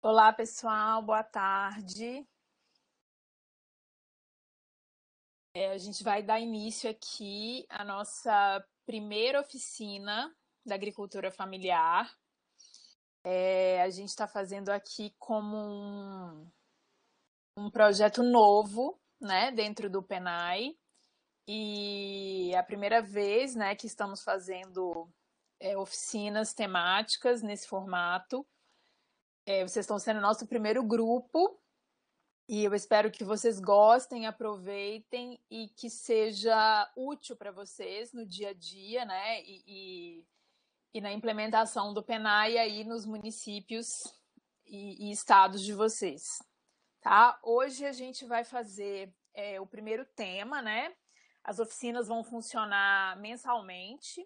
Olá, pessoal, boa tarde. A gente vai dar início aqui à nossa primeira oficina da agricultura familiar. A gente está fazendo aqui como um projeto novo, né, dentro do PENAI. E é a primeira vez, né, que estamos fazendo oficinas temáticas nesse formato. Vocês estão sendo nosso primeiro grupo. E eu espero que vocês gostem, aproveitem e que seja útil para vocês no dia a dia, né? E na implementação do PENAI aí nos municípios e estados de vocês, tá? Hoje a gente vai fazer o primeiro tema, né? As oficinas vão funcionar mensalmente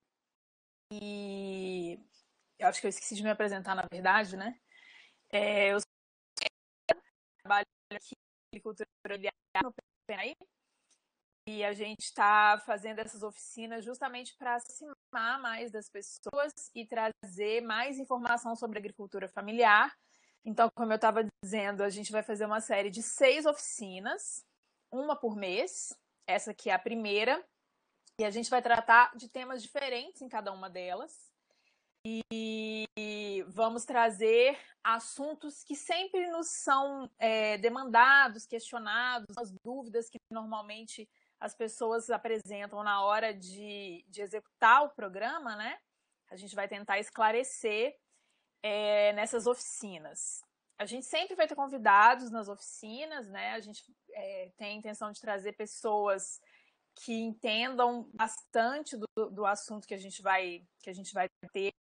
e eu acho que eu esqueci de me apresentar, na verdade, né? Eu trabalho aqui em agricultura no PENAI. E a gente está fazendo essas oficinas justamente para aproximar mais das pessoas e trazer mais informação sobre agricultura familiar. Então, como eu estava dizendo, a gente vai fazer uma série de 6 oficinas, uma por mês. Essa aqui é a primeira. E a gente vai tratar de temas diferentes em cada uma delas. E vamos trazer assuntos que sempre nos são demandados, questionados, as dúvidas que normalmente as pessoas apresentam na hora de executar o programa, né? A gente vai tentar esclarecer nessas oficinas. A gente sempre vai ter convidados nas oficinas, né? A gente tem a intenção de trazer pessoas que entendam bastante do assunto que a gente vai ter.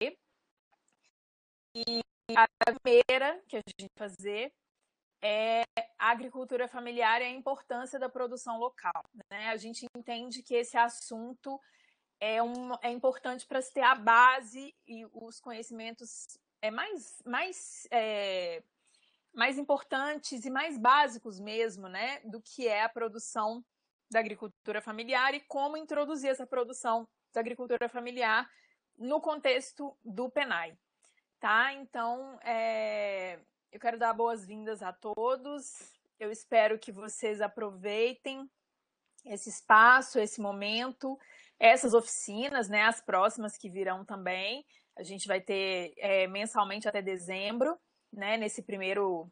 E a primeira que a gente vai fazer é a agricultura familiar e a importância da produção local, né? A gente entende que esse assunto é importante para se ter a base e os conhecimentos mais importantes e mais básicos mesmo, né, do que é a produção da agricultura familiar e como introduzir essa produção da agricultura familiar no contexto do PENAI. Tá? Então, eu quero dar boas-vindas a todos. Eu espero que vocês aproveitem esse espaço, esse momento, essas oficinas, né, as próximas que virão também. A gente vai ter mensalmente até dezembro, né, esse primeiro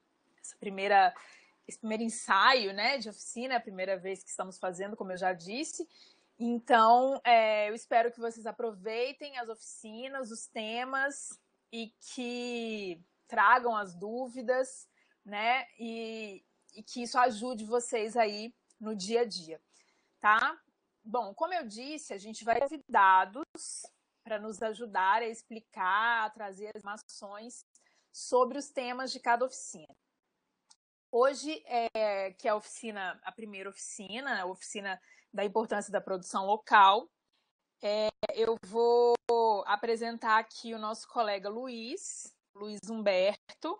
ensaio, né, de oficina, é a primeira vez que estamos fazendo, como eu já disse. Então, eu espero que vocês aproveitem as oficinas, os temas e que tragam as dúvidas, né, e que isso ajude vocês aí no dia a dia, tá? Bom, como eu disse, a gente vai ter convidados para nos ajudar a explicar, a trazer as informações sobre os temas de cada oficina. Hoje, que é a primeira oficina, a oficina da importância da produção local, eu vou apresentar aqui o nosso colega Luiz Humberto.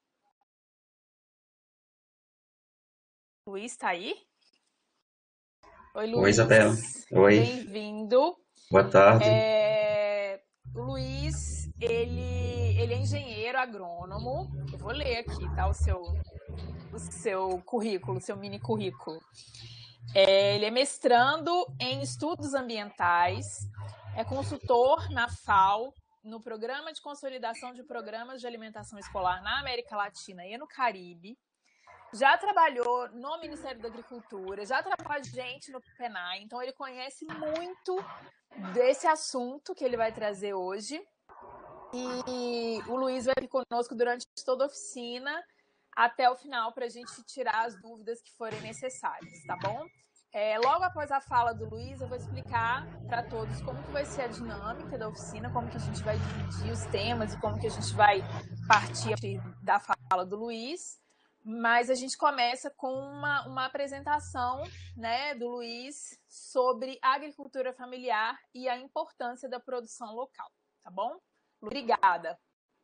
Luiz, está aí? Oi, Luiz. Oi, Isabela. Oi. Bem-vindo. Boa tarde. O Luiz, ele é engenheiro agrônomo. Eu vou ler aqui, tá? O seu currículo, seu mini currículo. Ele é mestrando em estudos ambientais, é consultor na FAO, no Programa de Consolidação de Programas de Alimentação Escolar na América Latina e no Caribe. Já trabalhou no Ministério da Agricultura, já trabalhou com a gente no PENAI, então ele conhece muito desse assunto que ele vai trazer hoje. E o Luiz vai vir conosco durante toda a oficina até o final para a gente tirar as dúvidas que forem necessárias, tá bom? Logo após a fala do Luiz, eu vou explicar para todos como que vai ser a dinâmica da oficina, como que a gente vai dividir os temas e como que a gente vai partir da fala do Luiz. Mas a gente começa com uma apresentação, né, do Luiz sobre a agricultura familiar e a importância da produção local, tá bom? Obrigada.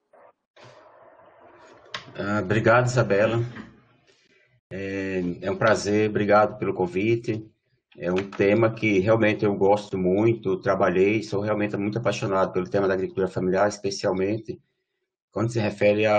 Obrigado, Isabela. É um prazer, obrigado pelo convite. É um tema que realmente eu gosto muito, trabalhei, sou realmente muito apaixonado pelo tema da agricultura familiar, especialmente quando se refere à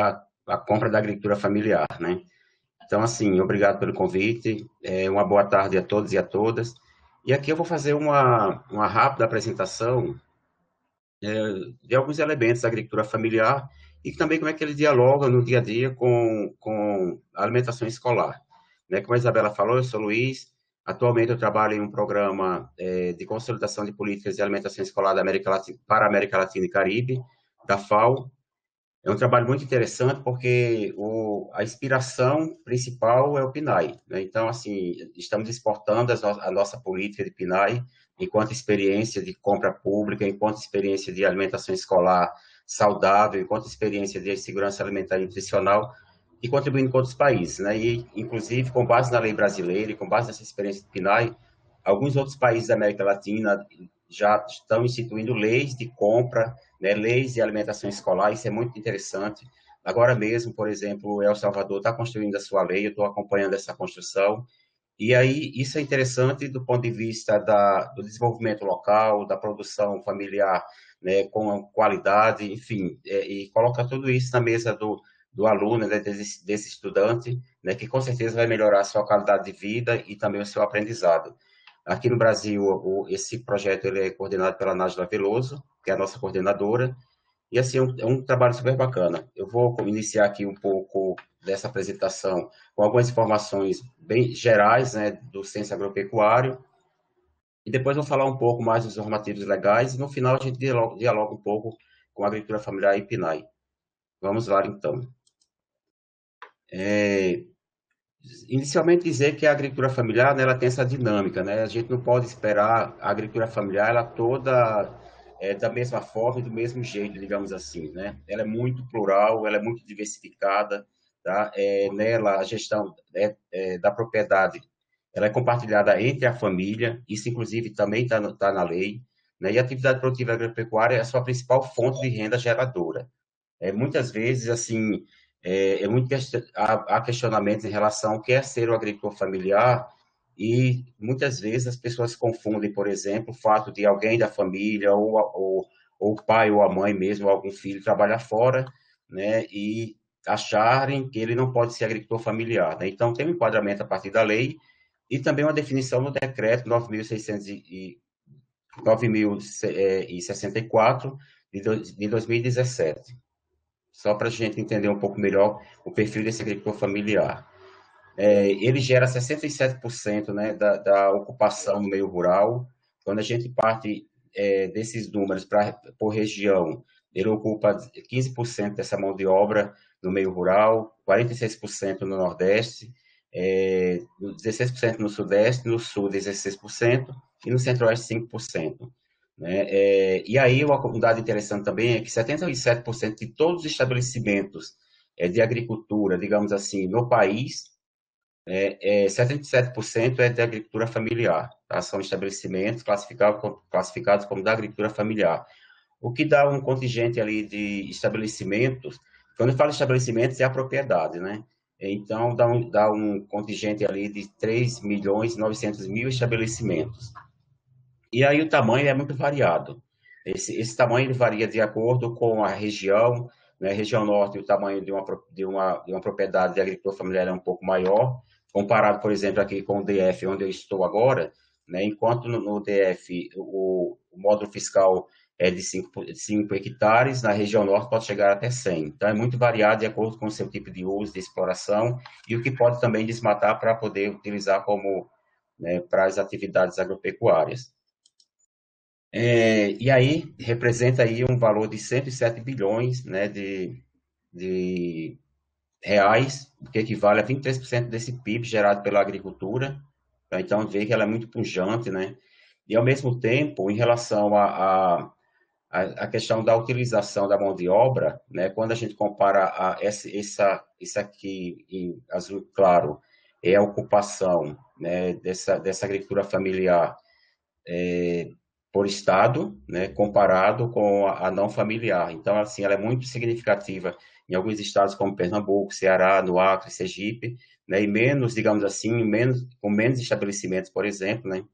a compra da agricultura familiar, né? Então, assim, obrigado pelo convite, uma boa tarde a todos e a todas. E aqui eu vou fazer uma rápida apresentação de alguns elementos da agricultura familiar e também como é que ele dialoga no dia a dia com a alimentação escolar. Né? Como a Isabela falou, eu sou Luiz, atualmente eu trabalho em um programa de consolidação de políticas de alimentação escolar da América Latina, para a América Latina e Caribe, da FAO. É um trabalho muito interessante porque a inspiração principal é o PNAE, né? Então, assim, estamos exportando a nossa política de PNAE enquanto experiência de compra pública, enquanto experiência de alimentação escolar saudável, enquanto experiência de segurança alimentar e nutricional e contribuindo com outros países, né? E, inclusive, com base na lei brasileira e com base nessa experiência de PNAE, alguns outros países da América Latina já estão instituindo leis de compra, né, leis de alimentação escolar, isso é muito interessante. Agora mesmo, por exemplo, El Salvador está construindo a sua lei, eu estou acompanhando essa construção, e aí isso é interessante do ponto de vista do desenvolvimento local, da produção familiar, né, com qualidade, enfim, e coloca tudo isso na mesa do aluno, né, desse estudante, né, que com certeza vai melhorar a sua qualidade de vida e também o seu aprendizado. Aqui no Brasil, esse projeto ele é coordenado pela Nájila Veloso, que é a nossa coordenadora, e assim, é um trabalho super bacana. Eu vou iniciar aqui um pouco dessa apresentação com algumas informações bem gerais, né, do Ciência Agropecuário, e depois vou falar um pouco mais dos normativos legais, e no final a gente dialoga um pouco com a agricultura familiar e PNAE. Vamos lá, então. Inicialmente dizer que a agricultura familiar, né, ela tem essa dinâmica, né? A gente não pode esperar a agricultura familiar ela toda da mesma forma e do mesmo jeito, digamos assim, né? Ela é muito plural, ela é muito diversificada, tá? Nela a gestão da propriedade, ela é compartilhada entre a família, isso inclusive também está na lei, né? E a atividade produtiva agropecuária é a sua principal fonte de renda geradora. Muitas vezes, assim, há questionamentos em relação ao que é ser o agricultor familiar e muitas vezes as pessoas confundem, por exemplo, o fato de alguém da família ou o pai ou a mãe mesmo, ou algum filho trabalhar fora, né, e acharem que ele não pode ser agricultor familiar, né? Então, tem um enquadramento a partir da lei e também uma definição no decreto 9.064 de 2017, só para a gente entender um pouco melhor o perfil desse agricultor familiar. Ele gera 67%, né, da ocupação no meio rural. Quando a gente parte desses números por região, ele ocupa 15% dessa mão de obra no meio rural, 46% no Nordeste, 16% no Sudeste, no Sul 16% e no Centro-Oeste 5%. Né? E aí, um dado interessante também é que 77% de todos os estabelecimentos de agricultura, digamos assim, no país, 77% é de agricultura familiar, tá? São estabelecimentos classificados como da agricultura familiar, o que dá um contingente ali de estabelecimentos. Quando eu falo estabelecimentos, é a propriedade, né? Então, dá um contingente ali de 3 milhões e 900 mil estabelecimentos. E aí o tamanho é muito variado. Esse tamanho ele varia de acordo com a região, né? Região norte, o tamanho de uma propriedade de agricultura familiar é um pouco maior, comparado, por exemplo, aqui com o DF, onde eu estou agora, né? Enquanto no DF o módulo fiscal é de 5 hectares, na região norte pode chegar até 100. Então, é muito variado de acordo com o seu tipo de uso, de exploração, e o que pode também desmatar para poder utilizar como, né, para as atividades agropecuárias. E aí representa aí um valor de 107 bilhões, né, de reais, que equivale a 23% desse PIB gerado pela agricultura. Tá? Então, vê que ela é muito pujante, né? E, ao mesmo tempo, em relação à questão da utilização da mão de obra, né, quando a gente compara isso aqui em azul claro, é a ocupação, né, dessa agricultura familiar por estado, né, comparado com a não familiar. Então, assim, ela é muito significativa em alguns estados como Pernambuco, Ceará, no Acre, Sergipe, né, e menos, digamos assim, com menos estabelecimentos, por exemplo, né,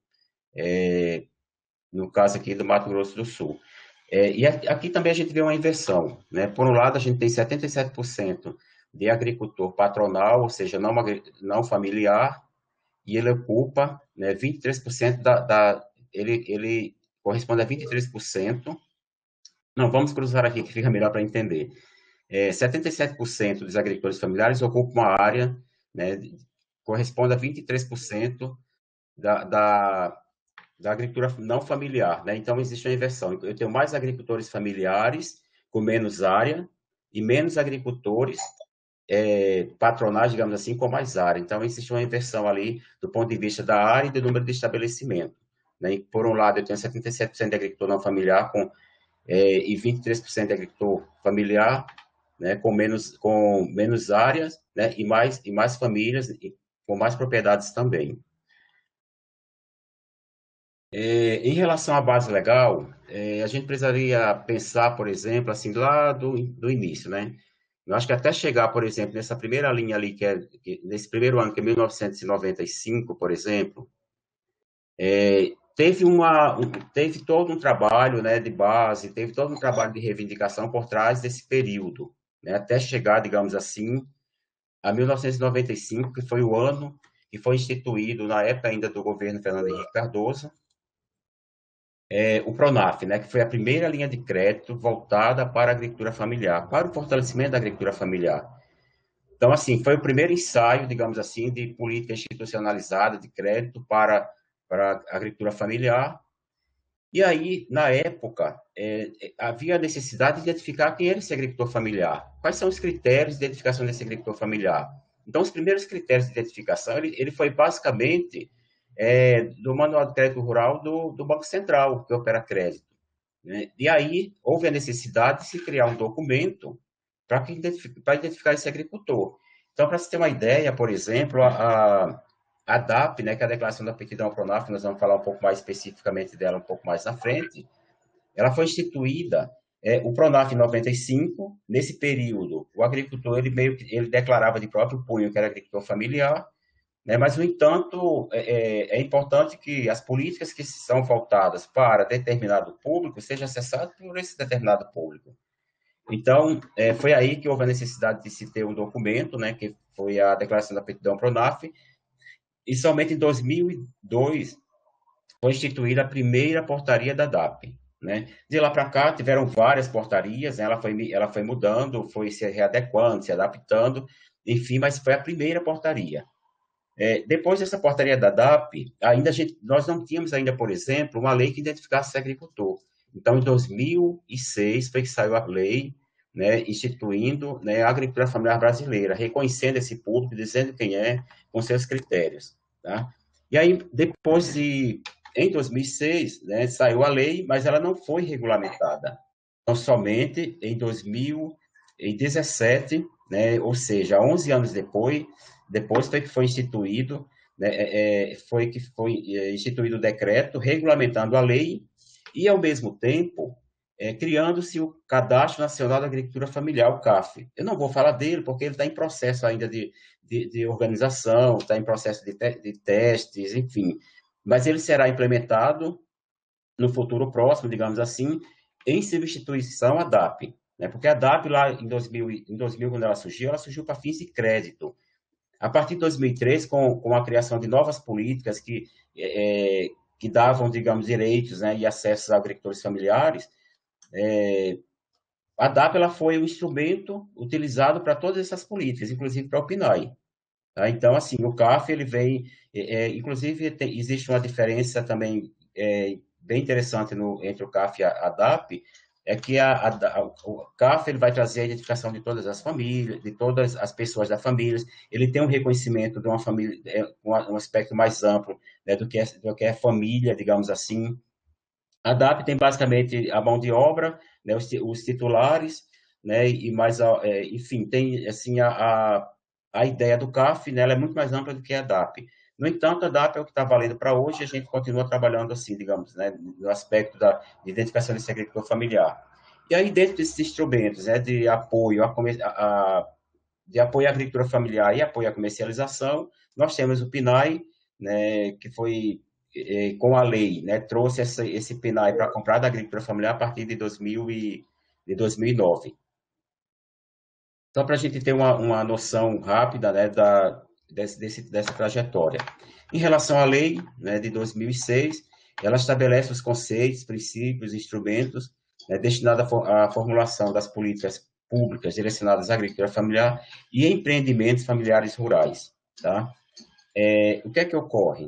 no caso aqui do Mato Grosso do Sul. E aqui também a gente vê uma inversão, né? Por um lado, a gente tem 77% de agricultor patronal, ou seja, não familiar, e ele ocupa, né, 23% ele corresponde a 23%. Não, vamos cruzar aqui que fica melhor para entender. 77% dos agricultores familiares ocupam uma área, né, corresponde a 23% da agricultura não familiar, né? Então, existe uma inversão. Eu tenho mais agricultores familiares com menos área e menos agricultores patronais, digamos assim, com mais área. Então, existe uma inversão ali do ponto de vista da área e do número de estabelecimento. Né? E, por um lado, eu tenho 77% de agricultor não familiar e 23% de agricultor familiar, né, com menos áreas, né, e mais famílias, e com mais propriedades também. Em relação à base legal, a gente precisaria pensar, por exemplo, assim, lá do início, né? Eu acho que até chegar, por exemplo, nessa primeira linha ali, nesse primeiro ano, que é 1995, por exemplo, teve todo um trabalho, né, de base, teve todo um trabalho de reivindicação por trás desse período, né, até chegar, digamos assim, a 1995, que foi o ano que foi instituído, na época ainda do governo Fernando Henrique Cardoso, o PRONAF, né, que foi a primeira linha de crédito voltada para a agricultura familiar, para o fortalecimento da agricultura familiar. Então, assim, foi o primeiro ensaio, digamos assim, de política institucionalizada de crédito para a agricultura familiar. E aí, na época, havia a necessidade de identificar quem era esse agricultor familiar. Quais são os critérios de identificação desse agricultor familiar? Então, os primeiros critérios de identificação, ele foi basicamente do Manual de Crédito Rural do Banco Central, que opera crédito. Né? E aí, houve a necessidade de se criar um documento para identificar esse agricultor. Então, para você ter uma ideia, por exemplo, a DAP, né, que é a Declaração da Aptidão ao PRONAF, nós vamos falar um pouco mais especificamente dela um pouco mais na frente, ela foi instituída, o PRONAF em 95, nesse período, o agricultor, ele declarava de próprio punho que era agricultor familiar, né, mas, no entanto, é importante que as políticas que são voltadas para determinado público sejam acessadas por esse determinado público. Então, foi aí que houve a necessidade de se ter um documento, né, que foi a Declaração da Aptidão PRONAF, e somente em 2002 foi instituída a primeira portaria da DAP. Né? De lá para cá, tiveram várias portarias, né? Ela foi mudando, foi se readequando, se adaptando, enfim, mas foi a primeira portaria. Depois dessa portaria da DAP, nós não tínhamos ainda, por exemplo, uma lei que identificasse esse agricultor. Então, em 2006, foi que saiu a lei, né, instituindo, né, a agricultura familiar brasileira, reconhecendo esse público, dizendo quem é, com seus critérios. Tá? E aí, em 2006, né, saiu a lei, mas ela não foi regulamentada. Então, somente em 2017, né, ou seja, 11 anos depois foi que foi instituído, né, instituído o decreto regulamentando a lei e, ao mesmo tempo, criando-se o Cadastro Nacional da Agricultura Familiar, o CAF. Eu não vou falar dele, porque ele está em processo ainda de organização, está em processo de testes, enfim. Mas ele será implementado no futuro próximo, digamos assim, em substituição à DAP. Né? Porque a DAP, lá em 2000, quando ela surgiu para fins de crédito. A partir de 2003, com a criação de novas políticas que davam, digamos, direitos, né, e acessos a agricultores familiares, a DAP ela foi um instrumento utilizado para todas essas políticas, inclusive para o PNAE. Tá? Então, assim, o CAF, ele vem, inclusive, existe uma diferença também bem interessante entre o CAF e a DAP, é que o CAF ele vai trazer a identificação de todas as famílias, de todas as pessoas da família, ele tem um reconhecimento de uma família, um aspecto mais amplo, né, do que é família, digamos assim. A DAP tem basicamente a mão de obra, né, os titulares, né, e mais, enfim, tem assim a ideia do CAF, né, ela é muito mais ampla do que a DAP. No entanto, a DAP é o que está valendo para hoje e a gente continua trabalhando assim, digamos, né, no aspecto de identificação desse agricultor familiar. E aí, dentro desses instrumentos, né, de apoio à agricultura familiar e apoio à comercialização, nós temos o PNAE, né, que foi, com a lei, né, trouxe esse PNAE para comprar da agricultura familiar a partir de 2009. Só para a gente ter uma noção rápida, né, dessa trajetória. Em relação à lei, né, de 2006, ela estabelece os conceitos, princípios, instrumentos, né, destinados à formulação das políticas públicas direcionadas à agricultura familiar e empreendimentos familiares rurais. Tá? O que é que ocorre?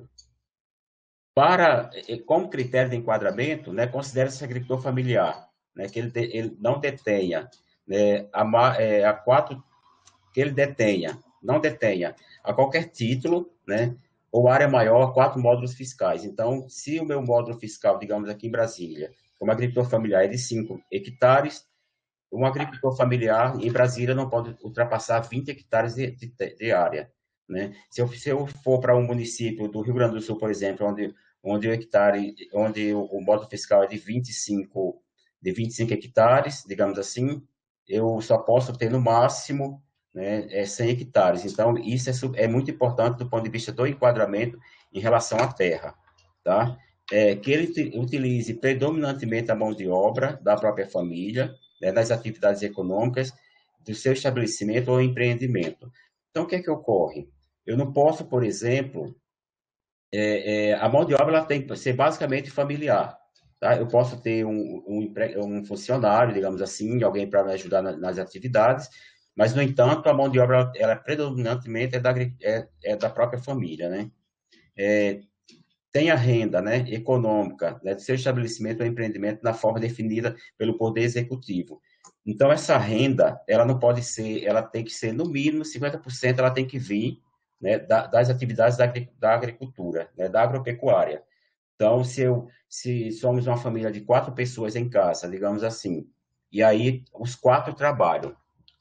Como critério de enquadramento, né, considera-se agricultor familiar, né, que ele não detenha, né, que ele não detenha a qualquer título, né, ou área maior a 4 módulos fiscais. Então, se o meu módulo fiscal, digamos aqui em Brasília, como agricultor familiar é de 5 hectares, um agricultor familiar em Brasília não pode ultrapassar 20 hectares de área. Né? Se eu for para um município do Rio Grande do Sul, por exemplo, onde o módulo fiscal é de 25 hectares, digamos assim, eu só posso ter no máximo, né, 100 hectares. Então, isso é muito importante do ponto de vista do enquadramento em relação à terra. Tá? Que ele utilize predominantemente a mão de obra da própria família, né, das atividades econômicas do seu estabelecimento ou empreendimento. Então, o que é que ocorre? Eu não posso, por exemplo, a mão de obra ela tem que ser basicamente familiar. Tá? Eu posso ter um funcionário, digamos assim, alguém para me ajudar nas atividades, mas, no entanto, a mão de obra ela predominantemente é da própria família. Né? Tem a renda, né, econômica, né, do seu estabelecimento ou empreendimento na forma definida pelo Poder Executivo. Então, essa renda, ela não pode ser, ela tem que ser, no mínimo, 50% ela tem que vir, né, das atividades da agricultura, né, da agropecuária. Então, se somos uma família de 4 pessoas em casa, digamos assim, e aí os 4 trabalham,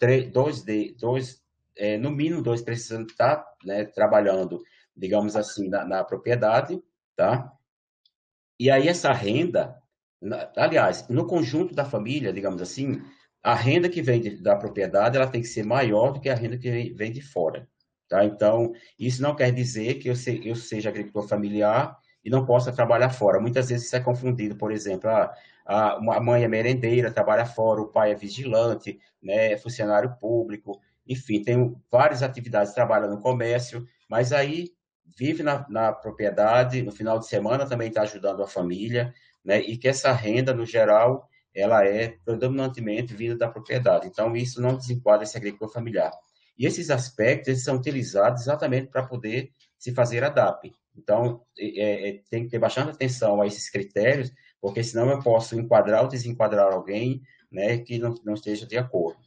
no mínimo 2 precisam estar, né, trabalhando, digamos assim, na propriedade, tá? E aí essa renda, aliás, no conjunto da família, digamos assim, a renda que vem da propriedade, ela tem que ser maior do que a renda que vem de fora, tá? Então, isso não quer dizer que eu seja agricultor familiar e não possa trabalhar fora. Muitas vezes isso é confundido, por exemplo, a mãe é merendeira, trabalha fora, o pai é vigilante, né, é funcionário público, enfim, tem várias atividades, trabalha no comércio, mas aí vive na propriedade, no final de semana também está ajudando a família, né? E que essa renda, no geral, ela é predominantemente vinda da propriedade. Então, isso não desenquadra esse agricultor familiar. E esses aspectos eles são utilizados exatamente para poder se fazer a DAP. Então, tem que ter bastante atenção a esses critérios, porque senão eu posso enquadrar ou desenquadrar alguém, né, que não esteja de acordo.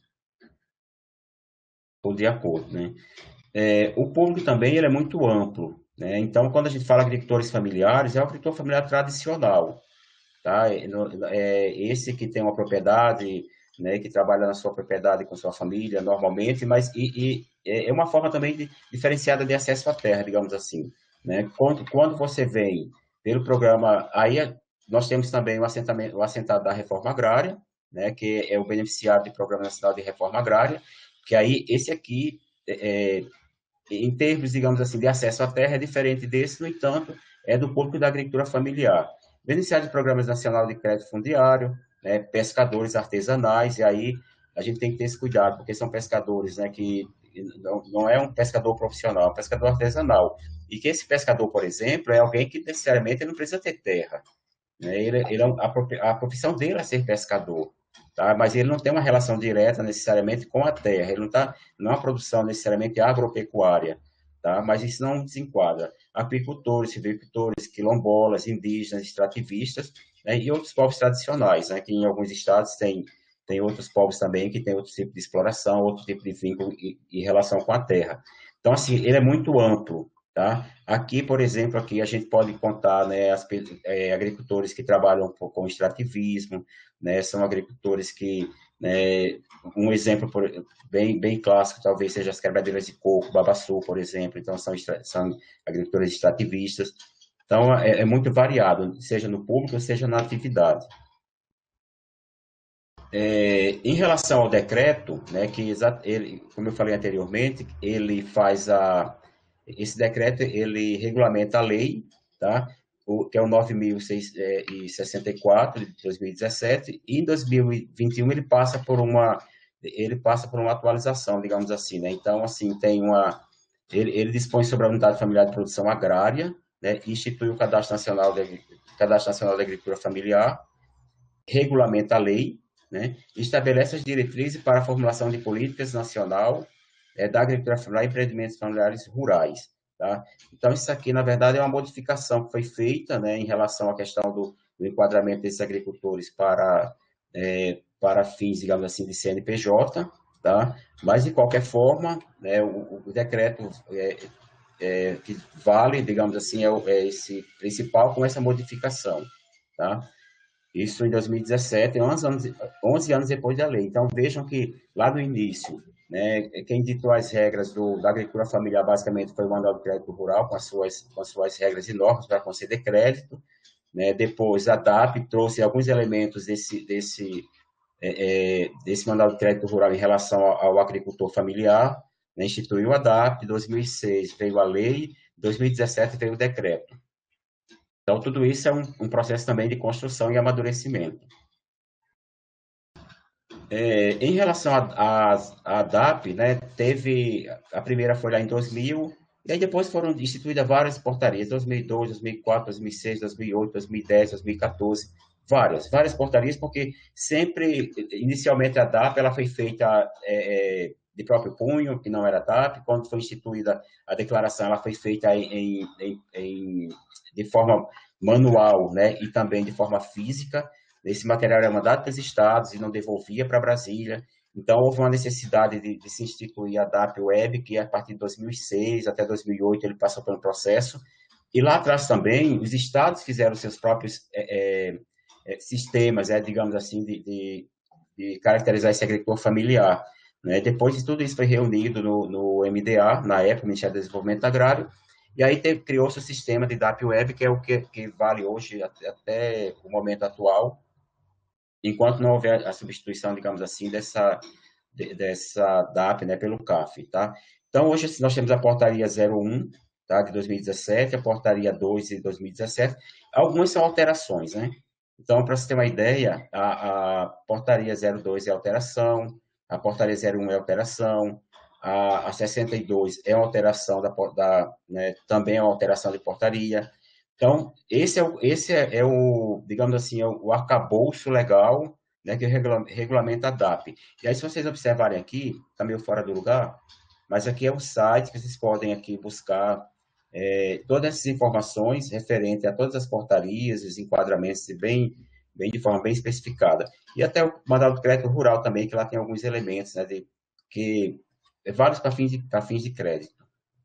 Ou de acordo, né? O público também ele é muito amplo, né? Então, quando a gente fala agricultores familiares, é o agricultor familiar tradicional, tá? Esse que tem uma propriedade, né, que trabalha na sua propriedade com sua família, normalmente, mas é uma forma também diferenciada de acesso à terra, digamos assim, né? Quando você vem pelo programa, aí nós temos também o assentado da reforma agrária, né, que é o beneficiário do Programa Nacional de Reforma Agrária, que aí esse aqui em termos, digamos assim, de acesso à terra, é diferente desse, no entanto, é do público da agricultura familiar. Beneficiários de programas nacional de crédito fundiário, né, pescadores artesanais, e aí a gente tem que ter esse cuidado, porque são pescadores, né, que não é um pescador profissional, é um pescador artesanal. E que esse pescador, por exemplo, é alguém que necessariamente não precisa ter terra. Né? A profissão dele é ser pescador, tá? Mas ele não tem uma relação direta necessariamente com a terra, ele não é uma produção necessariamente agropecuária, tá? Mas isso não desenquadra. Apicultores, silvicultores, quilombolas, indígenas, extrativistas, né? E outros povos tradicionais, né? Que em alguns estados tem outros povos também que têm outro tipo de exploração, outro tipo de vínculo e relação com a terra. Então, assim, ele é muito amplo, tá? Aqui, por exemplo, aqui a gente pode contar, né, agricultores que trabalham com extrativismo, né, são agricultores que, né, um exemplo bem clássico talvez seja as quebradeiras de coco, babaçu, por exemplo, então são agricultores extrativistas. Então, é muito variado, seja no público, seja na atividade. Em relação ao decreto, né, ele, como eu falei anteriormente, ele faz esse decreto ele regulamenta a lei, tá? Que é o 9.064 de 2017, e em 2021 ele passa por uma ele passa por uma atualização, digamos assim, né? Então, assim, ele dispõe sobre a unidade familiar de produção agrária, né? Institui o Cadastro Nacional da Agricultura Familiar, regulamenta a lei, né? Estabelece as diretrizes para a formulação de políticas nacional da agricultura familiar e empreendimentos familiares rurais, tá? Então, isso aqui, na verdade, é uma modificação que foi feita, né, em relação à questão do enquadramento desses agricultores para fins, digamos assim, de CNPJ, tá? Mas, de qualquer forma, né, o decreto que vale, digamos assim, é esse principal com essa modificação, tá? Isso em 2017, 11 anos depois da lei. Então, vejam que lá no início, né, quem ditou as regras da agricultura familiar basicamente foi o Manual do Crédito Rural, com as suas regras e normas para conceder crédito. Né? Depois, a DAP trouxe alguns elementos desse Manual do Crédito Rural em relação ao agricultor familiar, né? Instituiu a DAP, em 2006 veio a lei, em 2017 veio o decreto. Então, tudo isso é um processo também de construção e amadurecimento. Em relação à DAP, né, a primeira foi lá em 2000, e aí depois foram instituídas várias portarias, 2002, 2004, 2006, 2008, 2010, 2014, várias portarias, porque sempre, inicialmente a DAP, ela foi feita de próprio punho, que não era DAP, quando foi instituída a declaração, ela foi feita de forma manual, né, e também de forma física. Esse material era mandado para os estados e não devolvia para Brasília. Então, houve uma necessidade de se instituir a DAP Web, que a partir de 2006 até 2008 ele passou pelo processo. E lá atrás também, os estados fizeram seus próprios sistemas, digamos assim, de caracterizar esse agricultor familiar. Né? Depois de tudo isso foi reunido no MDA, na época, Ministério do Desenvolvimento Agrário, e aí criou-se o sistema de DAP Web, que é o que vale hoje até o momento atual, enquanto não houver a substituição, digamos assim, dessa DAP, né, pelo CAF, tá? Então, hoje nós temos a portaria 01, tá, de 2017, a portaria 2 de 2017, algumas são alterações, né? Então, para você ter uma ideia, a portaria 02 é alteração, a portaria 01 é alteração, a 62 é uma alteração né, também é uma alteração de portaria. Então, esse é o digamos assim, o arcabouço legal, né, que regulamenta a DAP. E aí, se vocês observarem aqui, está meio fora do lugar, mas aqui é o site que vocês podem aqui buscar todas essas informações referentes a todas as portarias, os enquadramentos, de forma bem especificada. E até o Manual do Crédito Rural também, que lá tem alguns elementos, né, vários para fins de crédito.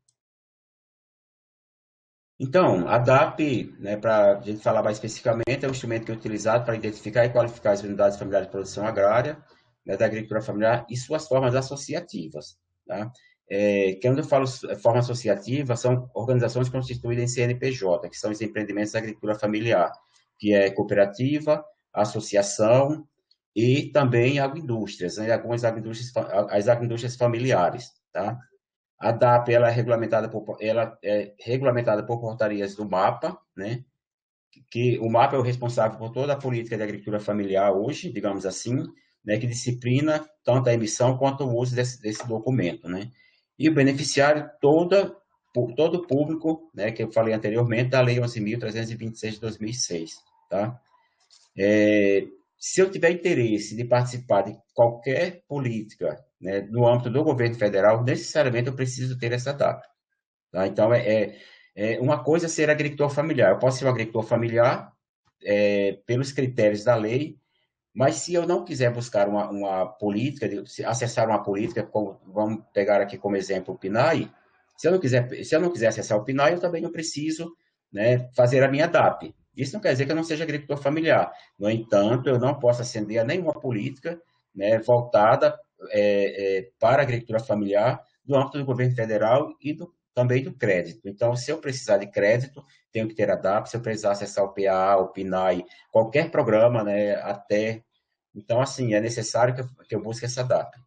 Então, a DAP, né, para a gente falar mais especificamente, é um instrumento que é utilizado para identificar e qualificar as unidades familiares de produção agrária, né, da agricultura familiar e suas formas associativas. Tá? Quando eu falo forma associativa, são organizações constituídas em CNPJ, que são os empreendimentos da agricultura familiar, que é cooperativa, associação e também agroindústrias, né, algumas as agroindústrias familiares. Tá? A DAP ela é regulamentada por portarias do MAPA, né? Que o MAPA é o responsável por toda a política de agricultura familiar hoje, digamos assim, né? Que disciplina tanto a emissão quanto o uso desse documento, né? E o beneficiário todo o público, né? Que eu falei anteriormente, da Lei 11.326 de 2006, tá? Se eu tiver interesse de participar de qualquer política, né, no âmbito do governo federal, necessariamente eu preciso ter essa data. Tá? Então, uma coisa ser agricultor familiar. Eu posso ser um agricultor familiar pelos critérios da lei, mas se eu não quiser buscar uma política, acessar uma política, vamos pegar aqui como exemplo o PNAE, se eu não quiser acessar o PNAE, eu também não preciso, né, fazer a minha DAP. Isso não quer dizer que eu não seja agricultor familiar. No entanto, eu não posso ascender a nenhuma política, né, voltada para a agricultura familiar do âmbito do governo federal e também do crédito. Então, se eu precisar de crédito, tenho que ter a DAP. Se eu precisar acessar o PAA, o PNAE, qualquer programa, né, até. Então, assim, é necessário que eu busque essa DAP.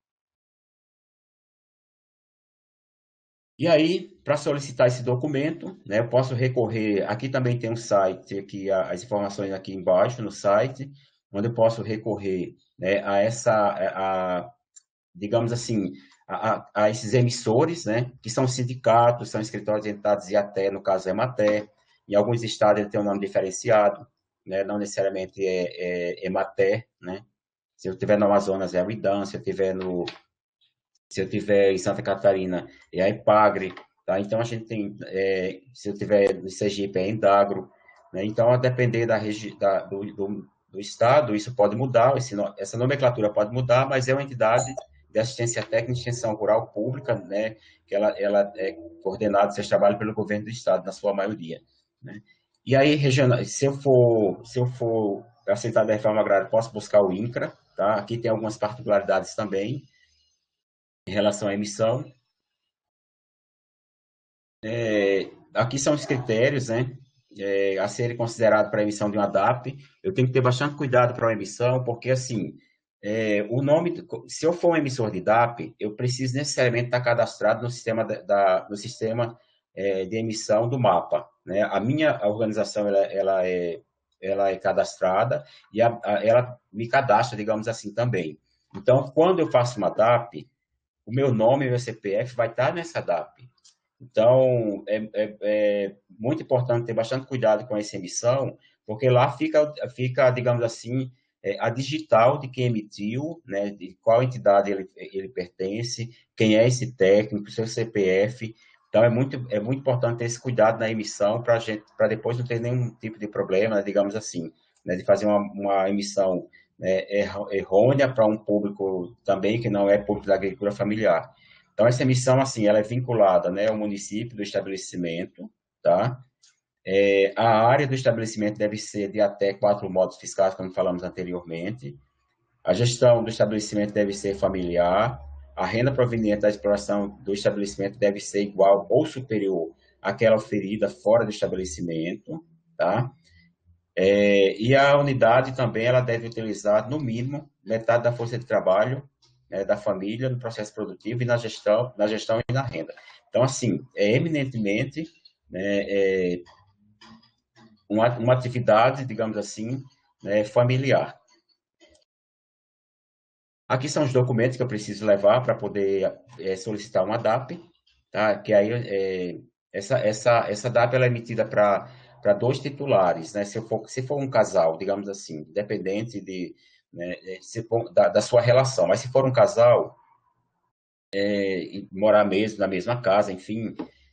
E aí, para solicitar esse documento, né, eu posso recorrer. Aqui também tem um site, aqui, as informações aqui embaixo no site, onde eu posso recorrer, né, digamos assim, a esses emissores, né, que são sindicatos, são escritórios de entidades IATE, no caso é Emater. Em alguns estados ele tem um nome diferenciado, né, não necessariamente é Emater, né. Se eu estiver no Amazonas é a IDAM, se eu estiver em Santa Catarina é a Epagre, tá? Então a gente tem, se eu estiver no Sergipe é a Endagro, né? Então a depender do estado, isso pode mudar, essa nomenclatura pode mudar, mas é uma entidade de assistência técnica e extensão rural pública, né? Que ela é coordenada, seus trabalhos pelo governo do estado, na sua maioria, né? E aí, regional, se eu for aceitar da reforma agrária, posso buscar o INCRA, tá? Aqui tem algumas particularidades também em relação à emissão. Aqui são os critérios, né, a serem considerados para a emissão de uma DAP. Eu tenho que ter bastante cuidado para a emissão, porque, assim, o nome, se eu for um emissor de DAP, eu preciso necessariamente estar cadastrado no sistema, no sistema de emissão do MAPA, né? A minha organização, ela é cadastrada e ela me cadastra, digamos assim, também. Então, quando eu faço uma DAP, o meu nome e meu CPF vai estar nessa DAP. Então, é muito importante ter bastante cuidado com essa emissão, porque lá fica digamos assim, a digital de quem emitiu, né, de qual entidade ele pertence, quem é esse técnico, seu CPF. Então, é muito importante ter esse cuidado na emissão para depois não ter nenhum tipo de problema, né, digamos assim, né, de fazer uma emissão, né, errônea para um público também que não é público da agricultura familiar. Então, essa emissão, assim, ela é vinculada, né, ao município do estabelecimento, tá? A área do estabelecimento deve ser de até 4 modos fiscais, como falamos anteriormente. A gestão do estabelecimento deve ser familiar. A renda proveniente da exploração do estabelecimento deve ser igual ou superior àquela oferida fora do estabelecimento, tá? E a unidade também ela deve utilizar, no mínimo, metade da força de trabalho, né, da família no processo produtivo e na gestão e na renda. Então, assim, é eminentemente, né, uma atividade, digamos assim, né, familiar. Aqui são os documentos que eu preciso levar para poder solicitar uma DAP, tá? Que aí essa DAP ela é emitida para 2 titulares, né? Se for um casal, digamos assim, independente né, da sua relação, mas se for um casal, morar mesmo na mesma casa, enfim,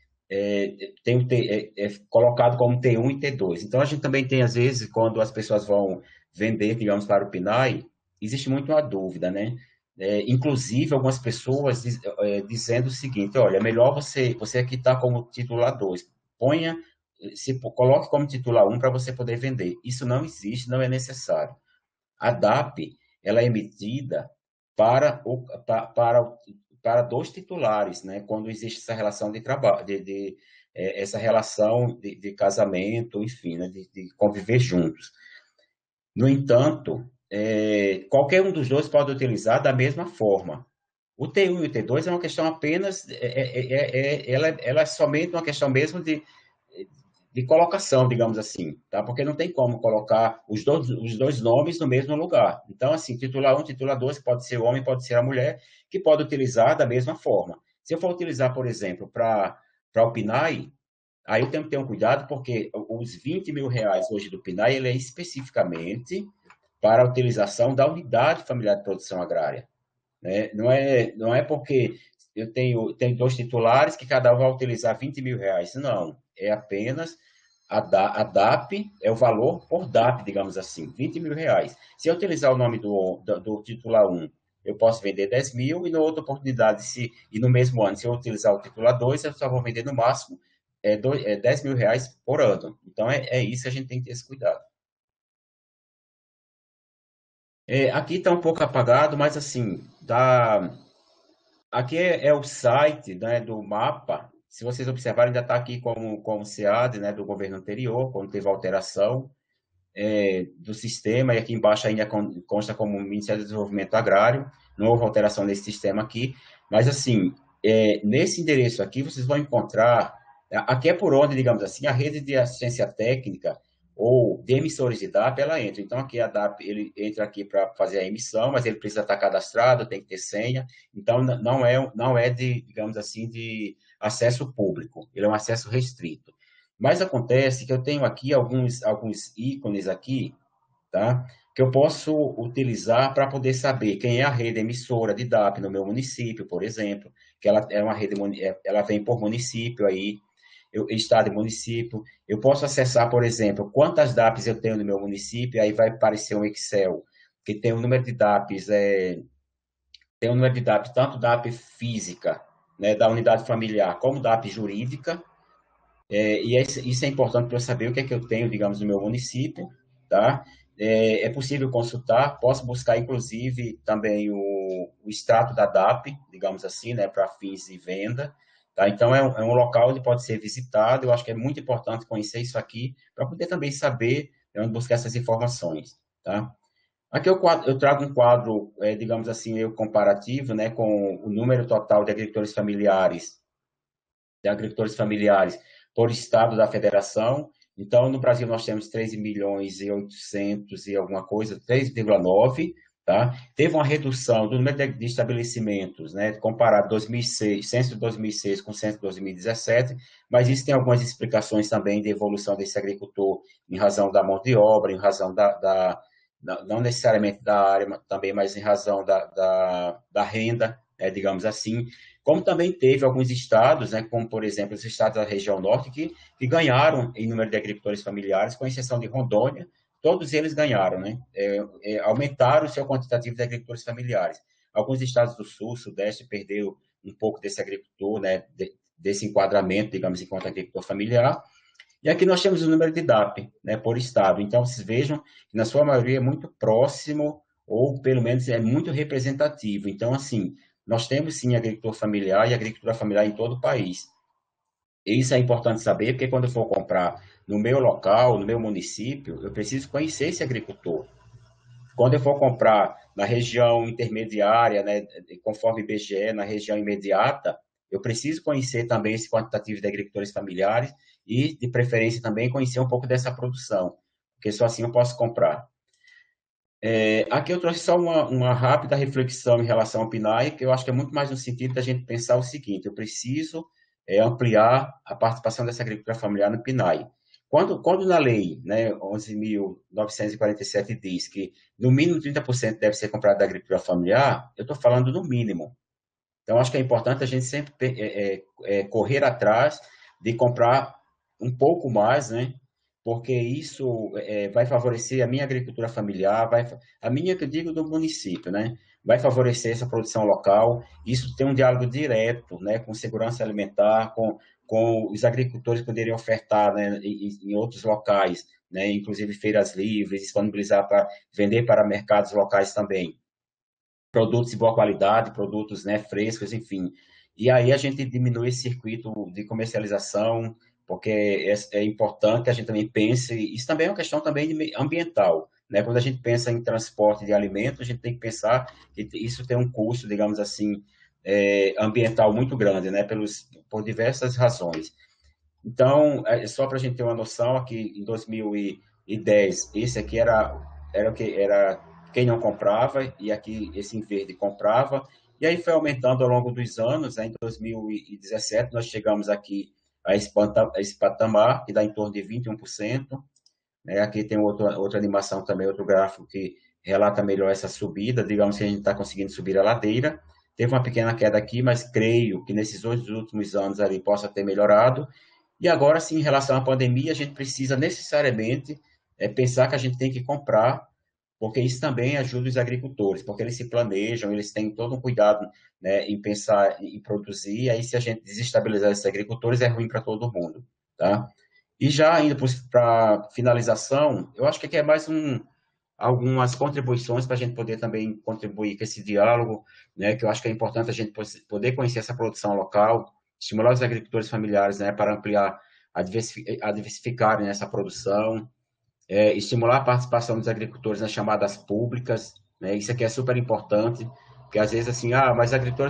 colocado como T1 e T2. Então, a gente também tem, às vezes, quando as pessoas vão vender, digamos, para o PNAE, existe muito uma dúvida, né? Inclusive, algumas pessoas dizendo o seguinte, olha, é melhor você aqui está como titular 2, coloque como titular 1 para você poder vender. Isso não existe, não é necessário. A DAP, ela é emitida para 2 titulares, né? Quando existe essa relação de trabalho, essa relação de casamento, enfim, né? de conviver juntos. No entanto, qualquer um dos dois pode utilizar da mesma forma. O T1 e o T2 é uma questão apenas, ela é somente uma questão mesmo de colocação, digamos assim, tá? Porque não tem como colocar os dois nomes no mesmo lugar. Então, assim, titular 1, titular 2, pode ser o homem, pode ser a mulher, que pode utilizar da mesma forma. Se eu for utilizar, por exemplo, para o PNAE, aí eu tenho que ter um cuidado, porque os 20 mil reais hoje do PNAE, ele é especificamente para a utilização da unidade familiar de produção agrária, né? Não é porque eu tenho 2 titulares que cada um vai utilizar 20 mil reais. Não, é apenas a DAP, é o valor por DAP, digamos assim, 20 mil reais. Se eu utilizar o nome do titular 1, eu posso vender 10 mil, e na outra oportunidade, e no mesmo ano, se eu utilizar o titular 2, eu só vou vender no máximo 10 mil reais por ano. Então, é isso que a gente tem que ter esse cuidado. Aqui está um pouco apagado, mas assim, aqui é o site, né, do mapa. Se vocês observarem, ainda está aqui como SEAD, né, do governo anterior, quando teve alteração do sistema, e aqui embaixo ainda consta como Ministério do Desenvolvimento Agrário. Não houve alteração nesse sistema aqui, mas assim, nesse endereço aqui vocês vão encontrar, aqui é por onde, digamos assim, a rede de assistência técnica ou de emissores de DAP, ela entra. Então, aqui a DAP, ele entra aqui para fazer a emissão, mas ele precisa estar cadastrado, tem que ter senha. Então, não é de, digamos assim, de acesso público. Ele é um acesso restrito. Mas acontece que eu tenho aqui alguns ícones aqui, tá? Que eu posso utilizar para poder saber quem é a rede emissora de DAP no meu município, por exemplo, que ela é uma rede, ela vem por município aí, estado e município. Eu posso acessar, por exemplo, quantas DAPs eu tenho no meu município, aí vai aparecer um Excel que tem o número de DAPs, tem o número de DAPs, tanto DAP física, né, da unidade familiar, como DAP jurídica, e isso é importante para eu saber o que é que eu tenho, digamos, no meu município, tá? É possível consultar, posso buscar, inclusive, também o extrato da DAP, digamos assim, né, para fins de venda, tá? Então, é um local onde pode ser visitado, eu acho que é muito importante conhecer isso aqui, para poder também saber onde buscar essas informações, tá? Aqui eu trago um quadro, digamos assim, comparativo, né, com o número total de agricultores familiares por estado da federação. Então, no Brasil, nós temos 13 milhões e 800 e alguma coisa, 3,9, tá? Teve uma redução do número de estabelecimentos, né, comparado 2006, censo de 2006 com o censo de 2017, mas isso tem algumas explicações também de evolução desse agricultor em razão da mão de obra, em razão não necessariamente da área também, mas em razão da renda, né, digamos assim, como também teve alguns estados, né, como, por exemplo, os estados da região norte, que ganharam em número de agricultores familiares, com exceção de Rondônia, todos eles ganharam, né, aumentaram o seu quantitativo de agricultores familiares. Alguns estados do sul, sudeste, perderam um pouco desse agricultor, né, desse enquadramento, digamos, enquanto agricultor familiar. E aqui nós temos o número de DAP, né, por estado. Então, vocês vejam que, na sua maioria, é muito próximo, ou pelo menos é muito representativo. Então, assim, nós temos sim agricultor familiar e agricultura familiar em todo o país. E isso é importante saber, porque quando eu for comprar no meu local, no meu município, eu preciso conhecer esse agricultor. Quando eu for comprar na região intermediária, né, conforme IBGE, na região imediata, eu preciso conhecer também esse quantitativo de agricultores familiares e, de preferência, também conhecer um pouco dessa produção, porque só assim eu posso comprar. Aqui eu trouxe só uma rápida reflexão em relação ao PNAE, que eu acho que é muito mais no sentido da gente pensar o seguinte: eu preciso ampliar a participação dessa agricultura familiar no PNAE. Quando na lei, né, 11.947 diz que no mínimo 30% deve ser comprado da agricultura familiar, eu estou falando no mínimo. Então, acho que é importante a gente sempre correr atrás de comprar um pouco mais, né? Porque isso vai favorecer a minha agricultura familiar, a minha, que eu digo, do município, né? Vai favorecer essa produção local. Isso tem um diálogo direto, né, com segurança alimentar, com os agricultores poderiam ofertar, né, em outros locais, né, inclusive feiras livres, disponibilizar para vender para mercados locais também produtos de boa qualidade, produtos, né, frescos, enfim. E aí a gente diminui esse circuito de comercialização, porque é importante que a gente também pense, isso também é uma questão também ambiental, né? Quando a gente pensa em transporte de alimentos, a gente tem que pensar que isso tem um custo, digamos assim, ambiental muito grande, né? Por diversas razões. Então, só para a gente ter uma noção, aqui em 2010, esse aqui era o que era quem não comprava, e aqui esse em verde comprava, e aí foi aumentando ao longo dos anos, né? Em 2017 nós chegamos aqui a esse patamar, que dá em torno de 21%, né? Aqui tem outra animação também, outro gráfico que relata melhor essa subida, digamos que a gente está conseguindo subir a ladeira, teve uma pequena queda aqui, mas creio que nesses dois últimos anos ali possa ter melhorado, e agora sim, em relação à pandemia, a gente precisa necessariamente pensar que a gente tem que comprar, porque isso também ajuda os agricultores, porque eles se planejam, eles têm todo um cuidado, né, em pensar em produzir, e aí se a gente desestabilizar esses agricultores é ruim para todo mundo, tá? E já indo para finalização, eu acho que aqui é mais algumas contribuições para a gente poder também contribuir com esse diálogo, né, que eu acho que é importante a gente poder conhecer essa produção local, estimular os agricultores familiares, né, para ampliar, a diversificarem essa produção, estimular a participação dos agricultores nas chamadas públicas, né, isso aqui é super importante, porque às vezes assim, mas os agricultores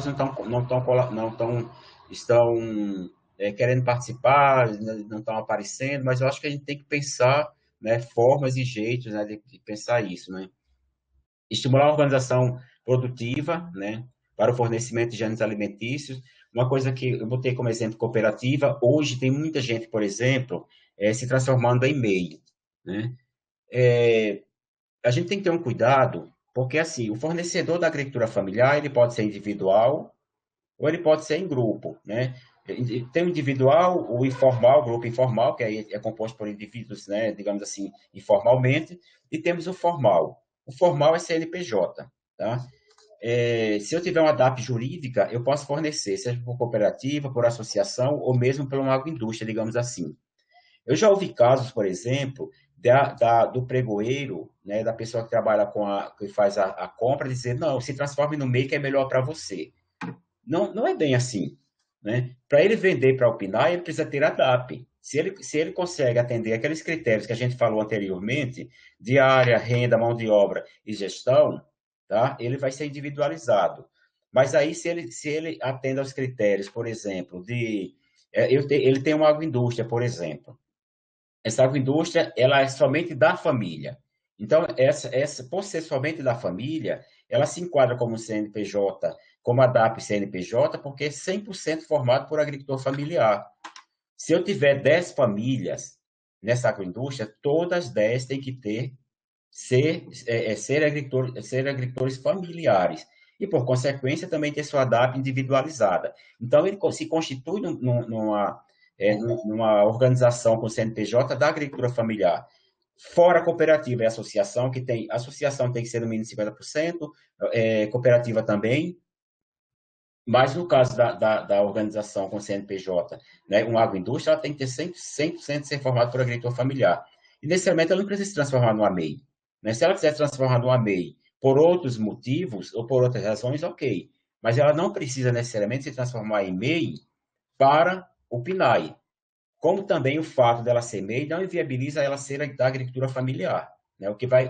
estão querendo participar, não estão aparecendo, mas eu acho que a gente tem que pensar né, formas e jeitos, né, de pensar isso, né? Estimular a organização produtiva, né, para o fornecimento de gêneros alimentícios. Uma coisa que eu botei como exemplo cooperativa, hoje tem muita gente, por exemplo, se transformando em MEI, né? A gente tem que ter um cuidado, porque assim, o fornecedor da agricultura familiar, ele pode ser individual ou ele pode ser em grupo, né? Tem o individual, o informal, o grupo informal, que aí é composto por indivíduos, né, digamos assim, informalmente, e temos o formal. O formal é CNPJ, tá? Se eu tiver uma DAP jurídica, eu posso fornecer, seja por cooperativa, por associação, ou mesmo por uma agroindústria, digamos assim. Eu já ouvi casos, por exemplo, do pregoeiro, né, da pessoa que trabalha que faz a compra, dizer, não, se transforme no MEI que é melhor para você. Não, não é bem assim, né? Para ele vender para o PNAE, ele precisa ter a DAP. Se ele consegue atender aqueles critérios que a gente falou anteriormente, de área, renda, mão de obra e gestão, tá? Ele vai ser individualizado. Mas aí, se ele atende aos critérios, por exemplo, ele tem uma agroindústria, por exemplo. Essa agroindústria, ela é somente da família. Então, por ser somente da família, ela se enquadra como CNPJ, como a DAP CNPJ, porque é 100% formado por agricultor familiar. Se eu tiver 10 famílias nessa agroindústria, todas 10 têm que ser agricultores familiares. E, por consequência, também ter sua DAP individualizada. Então, ele se constitui numa organização com CNPJ da agricultura familiar. Fora a cooperativa e a associação, associação tem que ser no mínimo 50%, cooperativa também, mas no caso da organização com CNPJ, né, uma agroindústria, ela tem que ter 100% ser formada por agricultor familiar. E, necessariamente, ela não precisa se transformar numa MEI. Né? Se ela quiser se transformar numa MEI por outros motivos ou por outras razões, ok. Mas ela não precisa necessariamente se transformar em MEI para o PNAE. Como também o fato dela ser MEI não inviabiliza ela ser da agricultura familiar. Né?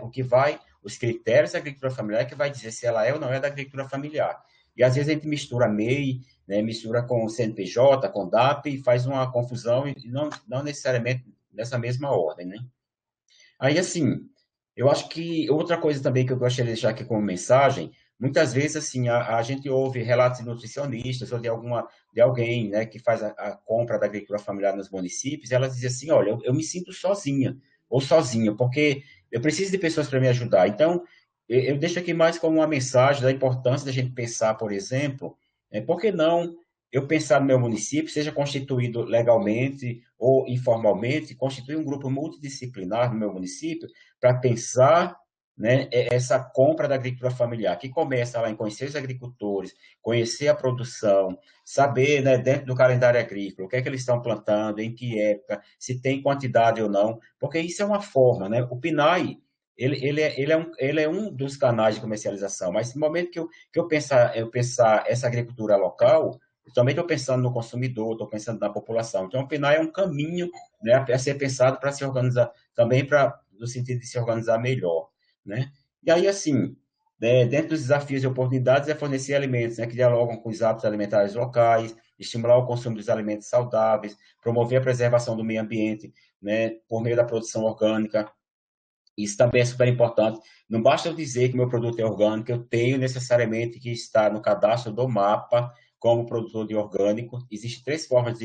Os critérios da agricultura familiar é que vai dizer se ela é ou não é da agricultura familiar. E às vezes a gente mistura MEI, né, mistura com CNPJ, com DAP, e faz uma confusão, e não necessariamente nessa mesma ordem. Né? Aí, assim, eu acho que outra coisa também que eu gostaria de deixar aqui como mensagem, muitas vezes, assim, a gente ouve relatos de nutricionistas ou de alguém, né, que faz a compra da agricultura familiar nos municípios, e elas dizem assim, olha, eu me sinto sozinha ou sozinho, porque eu preciso de pessoas para me ajudar. Então, eu deixo aqui mais como uma mensagem da importância da gente pensar, por exemplo, por que não eu pensar no meu município, seja constituído legalmente ou informalmente, constituir um grupo multidisciplinar no meu município para pensar, né, essa compra da agricultura familiar, que começa lá em conhecer os agricultores, conhecer a produção, saber, né, dentro do calendário agrícola, o que é que eles estão plantando, em que época, se tem quantidade ou não, porque isso é uma forma, né? O PNAE, ele é um dos canais de comercialização, mas no momento que eu pensar essa agricultura local, eu também estou pensando no consumidor, estou pensando na população. Então, o PNAE é um caminho, né, a ser pensado para se organizar, também no sentido de se organizar melhor. Né? E aí, assim, dentro dos desafios e oportunidades, é fornecer alimentos, né, que dialogam com os hábitos alimentares locais, estimular o consumo dos alimentos saudáveis, promover a preservação do meio ambiente, né, por meio da produção orgânica. Isso também é super importante. Não basta eu dizer que meu produto é orgânico, eu tenho necessariamente que estar no cadastro do MAPA como produtor de orgânico. Existem 3 formas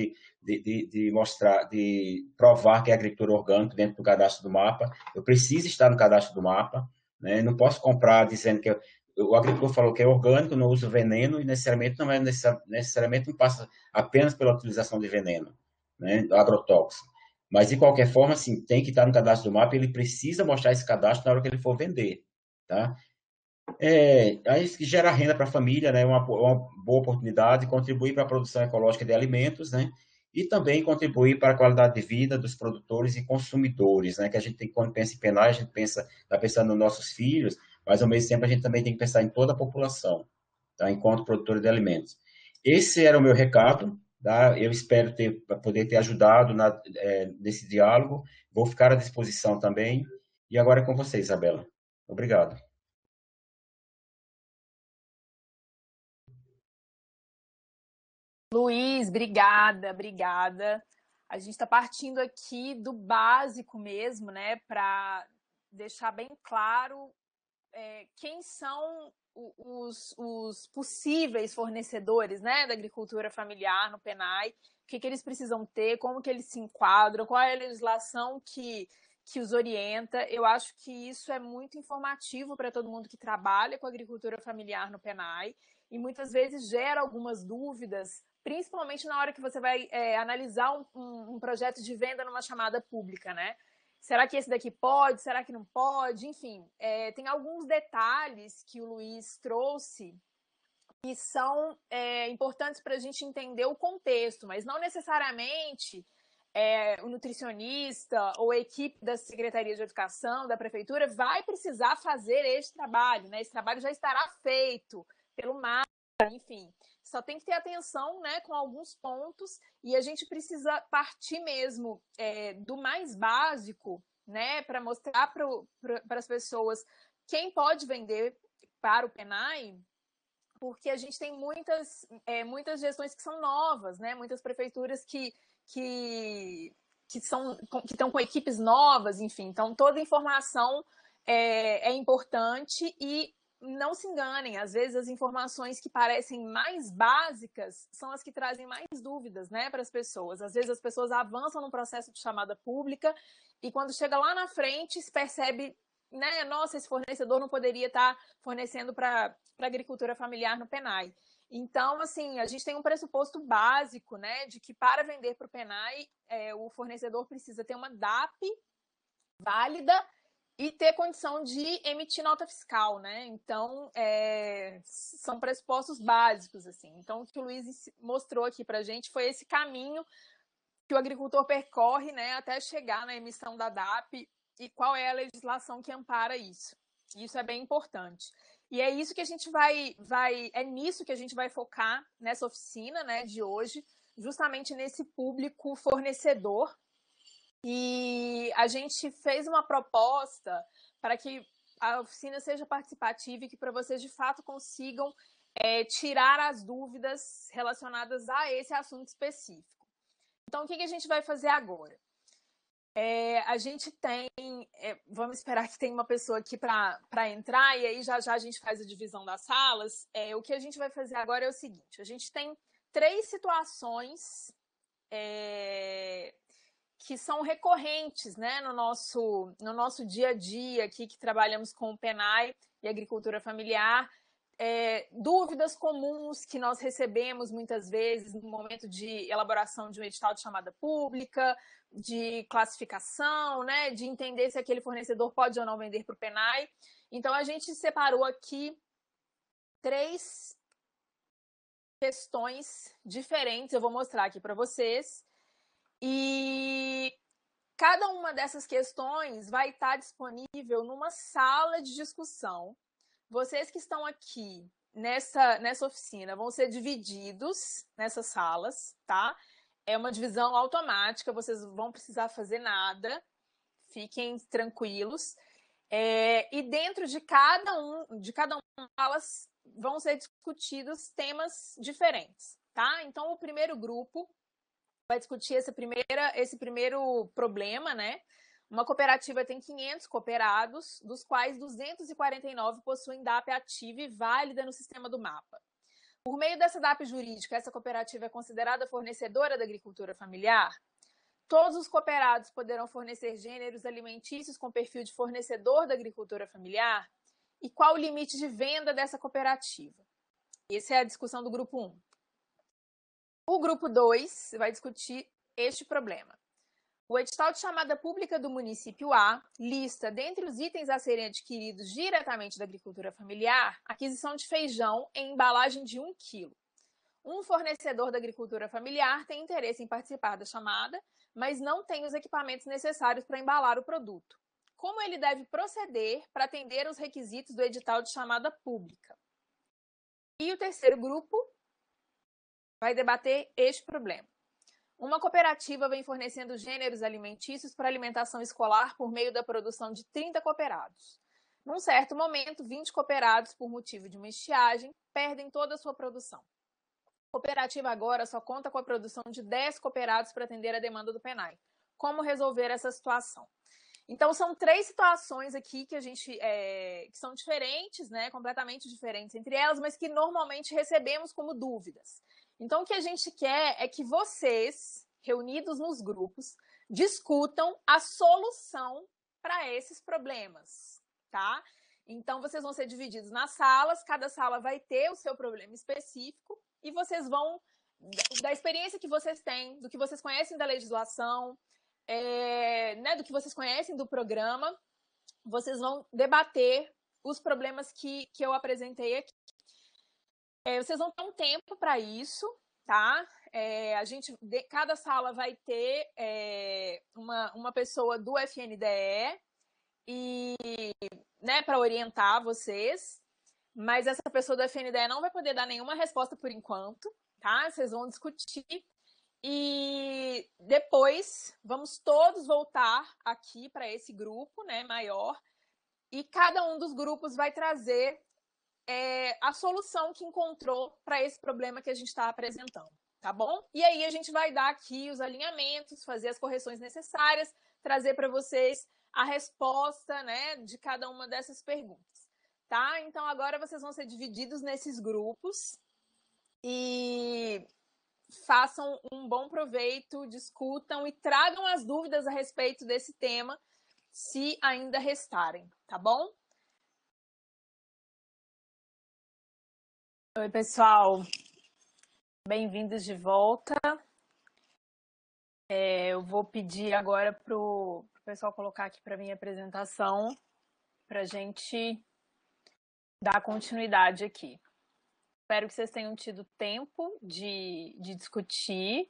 de mostrar, de provar que é agricultura orgânica dentro do cadastro do MAPA. Eu preciso estar no cadastro do MAPA, né? Não posso comprar dizendo que o agricultor falou que é orgânico, não usa veneno e necessariamente não é necessariamente não passa apenas pela utilização de veneno, né? Agrotóxico. Mas, de qualquer forma, assim, tem que estar no cadastro do MAP, ele precisa mostrar esse cadastro na hora que ele for vender, tá? Aí gera renda para a família, né? Uma boa oportunidade, contribuir para a produção ecológica de alimentos, né? E também contribuir para a qualidade de vida dos produtores e consumidores, né? Que a gente tem, quando pensa em penais, a gente está pensando nos nossos filhos, mas ao mesmo tempo a gente também tem que pensar em toda a população, tá? Enquanto produtor de alimentos. Esse era o meu recado, tá? Eu espero poder ter ajudado nesse diálogo. Vou ficar à disposição também. E agora é com você, Isabela. Obrigado. Luiz, obrigada, obrigada. A gente está partindo aqui do básico mesmo, né, para deixar bem claro quem são os possíveis fornecedores, né, da agricultura familiar no PENAI, o que eles precisam ter, como que eles se enquadram, qual é a legislação que os orienta. Eu acho que isso é muito informativo para todo mundo que trabalha com agricultura familiar no PENAI e muitas vezes gera algumas dúvidas, principalmente na hora que você vai analisar um projeto de venda numa chamada pública, né? Será que esse daqui pode? Será que não pode? Enfim, tem alguns detalhes que o Luiz trouxe que são importantes para a gente entender o contexto, mas não necessariamente o nutricionista ou a equipe da Secretaria de Educação, da Prefeitura, vai precisar fazer esse trabalho, né? Esse trabalho já estará feito pelo MAPA, enfim. Só tem que ter atenção, né, com alguns pontos, e a gente precisa partir mesmo do mais básico, né, para mostrar para as pessoas quem pode vender para o PENAI, porque a gente tem muitas gestões que são novas, né, muitas prefeituras que estão com equipes novas, enfim. Então, toda informação é importante e não se enganem, às vezes as informações que parecem mais básicas são as que trazem mais dúvidas, né, para as pessoas. Às vezes as pessoas avançam no processo de chamada pública e quando chega lá na frente se percebe, né, nossa, esse fornecedor não poderia estar fornecendo para a agricultura familiar no PENAI. Então, assim, a gente tem um pressuposto básico, né, de que para vender para o PENAI, o fornecedor precisa ter uma DAP válida e ter condição de emitir nota fiscal, né? Então, são pressupostos básicos, assim. Então, o que o Luiz mostrou aqui para a gente foi esse caminho que o agricultor percorre, né, até chegar na emissão da DAP e qual é a legislação que ampara isso. Isso é bem importante. E é isso que a gente é nisso que a gente vai focar nessa oficina, né, de hoje, justamente nesse público fornecedor. E a gente fez uma proposta para que a oficina seja participativa e que para vocês de fato consigam tirar as dúvidas relacionadas a esse assunto específico. Então, o que a gente vai fazer agora? A gente tem... vamos esperar que tenha uma pessoa aqui para entrar e aí já a gente faz a divisão das salas. O que a gente vai fazer agora é o seguinte. A gente tem 3 situações que são recorrentes, né, no nosso dia a dia aqui, que trabalhamos com o PENAI e agricultura familiar. Dúvidas comuns que nós recebemos muitas vezes no momento de elaboração de um edital de chamada pública, de classificação, né, de entender se aquele fornecedor pode ou não vender para o PENAI. Então, a gente separou aqui 3 questões diferentes, eu vou mostrar aqui para vocês. E cada uma dessas questões vai estar disponível numa sala de discussão. Vocês que estão aqui nessa oficina vão ser divididos nessas salas, tá? É uma divisão automática, vocês não vão precisar fazer nada, fiquem tranquilos. E dentro de cada uma das salas vão ser discutidos temas diferentes, tá? Então, o primeiro grupo vai discutir esse primeiro problema, né? Uma cooperativa tem 500 cooperados, dos quais 249 possuem DAP ativa e válida no sistema do MAPA. Por meio dessa DAP jurídica, essa cooperativa é considerada fornecedora da agricultura familiar? Todos os cooperados poderão fornecer gêneros alimentícios com perfil de fornecedor da agricultura familiar? E qual o limite de venda dessa cooperativa? Essa é a discussão do grupo 1. O grupo 2 vai discutir este problema. O edital de chamada pública do município A lista, dentre os itens a serem adquiridos diretamente da agricultura familiar, aquisição de feijão em embalagem de 1 quilo. Um fornecedor da agricultura familiar tem interesse em participar da chamada, mas não tem os equipamentos necessários para embalar o produto. Como ele deve proceder para atender aos requisitos do edital de chamada pública? E o terceiro grupo vai debater este problema. Uma cooperativa vem fornecendo gêneros alimentícios para alimentação escolar por meio da produção de 30 cooperados. Num certo momento, 20 cooperados, por motivo de uma estiagem, perdem toda a sua produção. Cooperativa agora só conta com a produção de 10 cooperados para atender a demanda do PENAI. Como resolver essa situação? Então, são 3 situações aqui que a gente que são diferentes, né, completamente diferentes entre elas, mas que normalmente recebemos como dúvidas. Então, o que a gente quer é que vocês, reunidos nos grupos, discutam a solução para esses problemas, tá? Então, vocês vão ser divididos nas salas, cada sala vai ter o seu problema específico e vocês vão, da experiência que vocês têm, do que vocês conhecem da legislação, né, do que vocês conhecem do programa, vocês vão debater os problemas que eu apresentei aqui. Vocês vão ter um tempo para isso, tá? Cada sala vai ter uma pessoa do FNDE e, né, para orientar vocês, mas essa pessoa do FNDE não vai poder dar nenhuma resposta por enquanto, tá? Vocês vão discutir e depois vamos todos voltar aqui para esse grupo, né, maior, e cada um dos grupos vai trazer a solução que encontrou para esse problema que a gente está apresentando, tá bom? E aí a gente vai dar aqui os alinhamentos, fazer as correções necessárias, trazer para vocês a resposta, né, de cada uma dessas perguntas, tá? Então agora vocês vão ser divididos nesses grupos e façam um bom proveito, discutam e tragam as dúvidas a respeito desse tema, se ainda restarem, tá bom? Oi, pessoal. Bem-vindos de volta. Eu vou pedir agora para o pessoal colocar aqui para mim a apresentação, para a gente dar continuidade aqui. Espero que vocês tenham tido tempo de discutir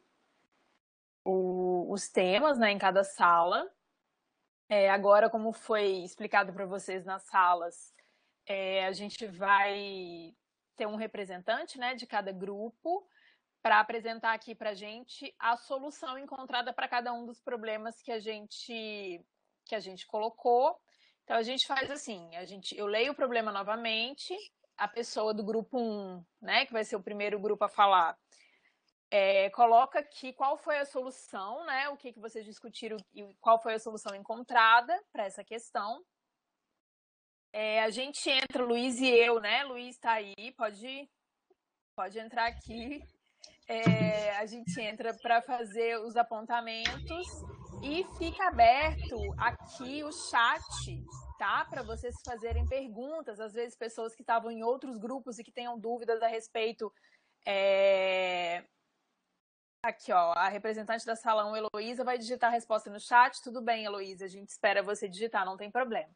os temas, né, em cada sala. Agora, como foi explicado para vocês nas salas, a gente vai ter um representante, né, de cada grupo para apresentar aqui para a gente a solução encontrada para cada um dos problemas que a gente colocou. Então, a gente faz assim, eu leio o problema novamente, a pessoa do grupo 1, né, que vai ser o primeiro grupo a falar, coloca aqui qual foi a solução, né, o que vocês discutiram e qual foi a solução encontrada para essa questão. A gente entra, Luiz e eu, né, Luiz está aí, pode entrar aqui. A gente entra para fazer os apontamentos e fica aberto aqui o chat, tá? Para vocês fazerem perguntas, às vezes pessoas que estavam em outros grupos e que tenham dúvidas a respeito. Aqui, ó, a representante da sala 1, Heloísa, vai digitar a resposta no chat. Tudo bem, Heloísa, a gente espera você digitar, não tem problema.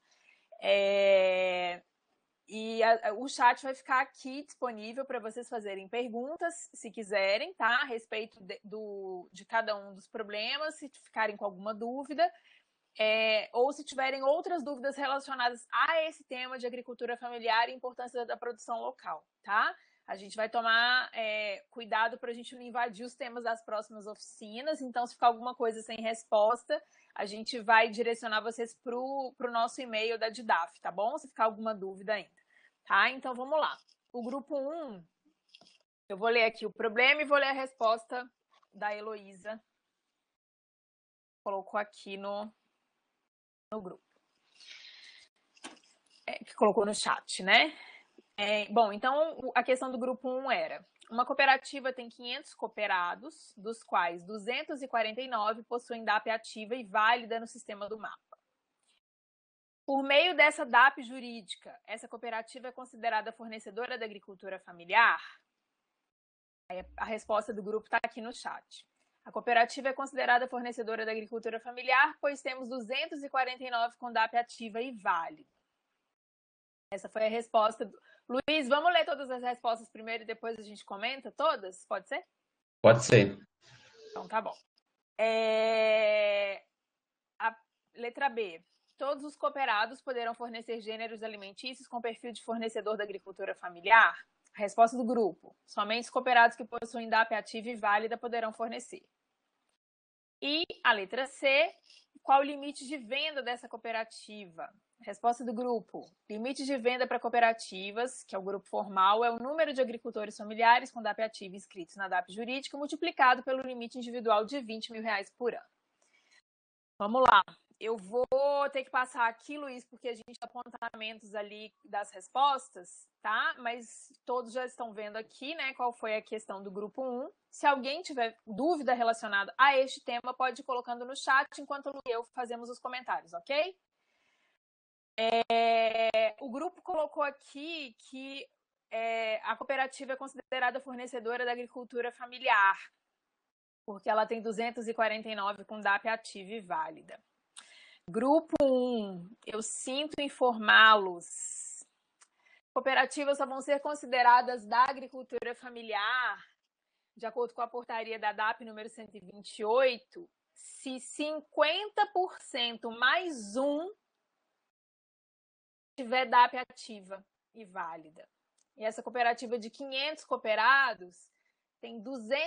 E o chat vai ficar aqui disponível para vocês fazerem perguntas, se quiserem, tá? A respeito de cada um dos problemas, se ficarem com alguma dúvida, ou se tiverem outras dúvidas relacionadas a esse tema de agricultura familiar e importância da produção local, tá? A gente vai tomar cuidado para a gente não invadir os temas das próximas oficinas, então se ficar alguma coisa sem resposta, a gente vai direcionar vocês para o nosso e-mail da DIDAF, tá bom? Se ficar alguma dúvida ainda, tá? Então vamos lá. O grupo 1, eu vou ler aqui o problema e vou ler a resposta da Heloísa. Colocou aqui no grupo. Que colocou no chat, né? Bom, então a questão do grupo 1 era: uma cooperativa tem 500 cooperados, dos quais 249 possuem DAP ativa e válida no sistema do mapa. Por meio dessa DAP jurídica, essa cooperativa é considerada fornecedora da agricultura familiar? A resposta do grupo está aqui no chat. A cooperativa é considerada fornecedora da agricultura familiar, pois temos 249 com DAP ativa e válida. Essa foi a resposta do... Luiz, vamos ler todas as respostas primeiro e depois a gente comenta todas? Pode ser? Pode ser. Então tá bom. A letra B. Todos os cooperados poderão fornecer gêneros alimentícios com perfil de fornecedor da agricultura familiar? A resposta do grupo. Somente os cooperados que possuem DAP ativa e válida poderão fornecer. E a letra C. Qual o limite de venda dessa cooperativa? A Resposta do grupo. Limite de venda para cooperativas, que é o grupo formal, é o número de agricultores familiares com DAP ativo inscritos na DAP jurídica multiplicado pelo limite individual de R$20 mil por ano. Vamos lá. Eu vou ter que passar aqui, Luiz, porque a gente tem apontamentos ali das respostas, tá? Mas todos já estão vendo aqui, né, qual foi a questão do grupo 1. Se alguém tiver dúvida relacionada a este tema, pode ir colocando no chat, enquanto eu e eu fazemos os comentários, ok? O grupo colocou aqui que a cooperativa é considerada fornecedora da agricultura familiar, porque ela tem 249 com DAP ativa e válida. Grupo 1, eu sinto informá-los. Cooperativas só vão ser consideradas da agricultura familiar, de acordo com a portaria da DAP número 128, se 50% mais um tiver DAP ativa e válida. E essa cooperativa de 500 cooperados tem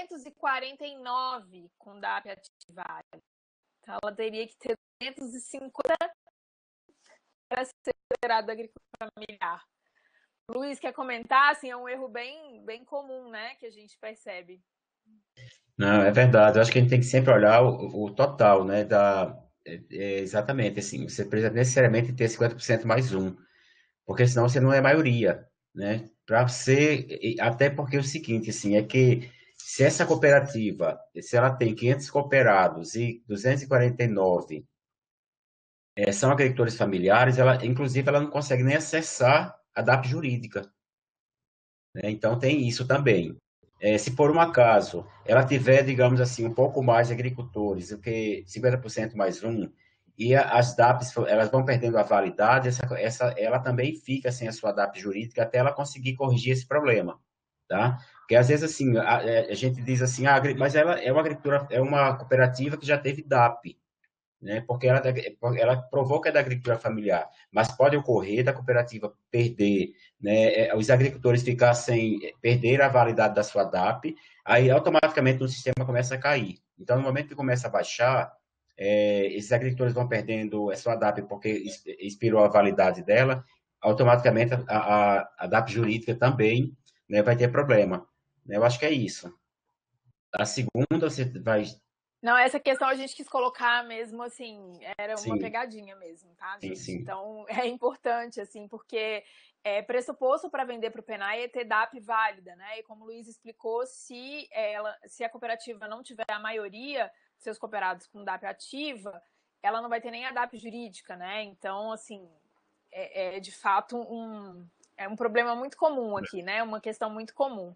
249 com DAP ativa e válida. Então, ela teria que ter 250 para ser considerada agricultura familiar. Luiz, quer comentar? Assim, é um erro bem comum, né, que a gente percebe. Não, é verdade. Eu acho que a gente tem que sempre olhar o total, né? Exatamente, assim, você precisa necessariamente ter 50% mais um, porque senão você não é maioria, né? Para ser, até porque é o seguinte, assim, é que se essa cooperativa, se ela tem 500 cooperados e 249 são agricultores familiares, inclusive, ela não consegue nem acessar a DAP jurídica, né? Então, tem isso também. Se por um acaso ela tiver, digamos assim, um pouco mais de agricultores do que 50% mais um, e as DAPs elas vão perdendo a validade, ela também fica sem a sua DAP jurídica até ela conseguir corrigir esse problema, tá? Porque às vezes assim a gente diz assim, mas ela é uma agricultura, é uma cooperativa que já teve DAP, né? Porque ela provou que é da agricultura familiar, mas pode ocorrer da cooperativa perder, né? Os agricultores ficar sem perder a validade da sua DAP, aí automaticamente o sistema começa a cair. Então, no momento que começa a baixar, esses agricultores vão perdendo a sua DAP porque expirou a validade dela, automaticamente a DAP jurídica também, né, vai ter problema. Eu acho que é isso. A segunda, você vai. Não, essa questão a gente quis colocar mesmo, assim, era uma Sim, pegadinha mesmo, tá, sim, gente? sim. Então, é importante, assim, porque pressuposto para vender para o PENAI é ter DAP válida, né? E como o Luiz explicou, se a cooperativa não tiver a maioria dos seus cooperados com DAP ativa, ela não vai ter nem a DAP jurídica, né? Então, assim, de fato é um problema muito comum aqui, né? Uma questão muito comum.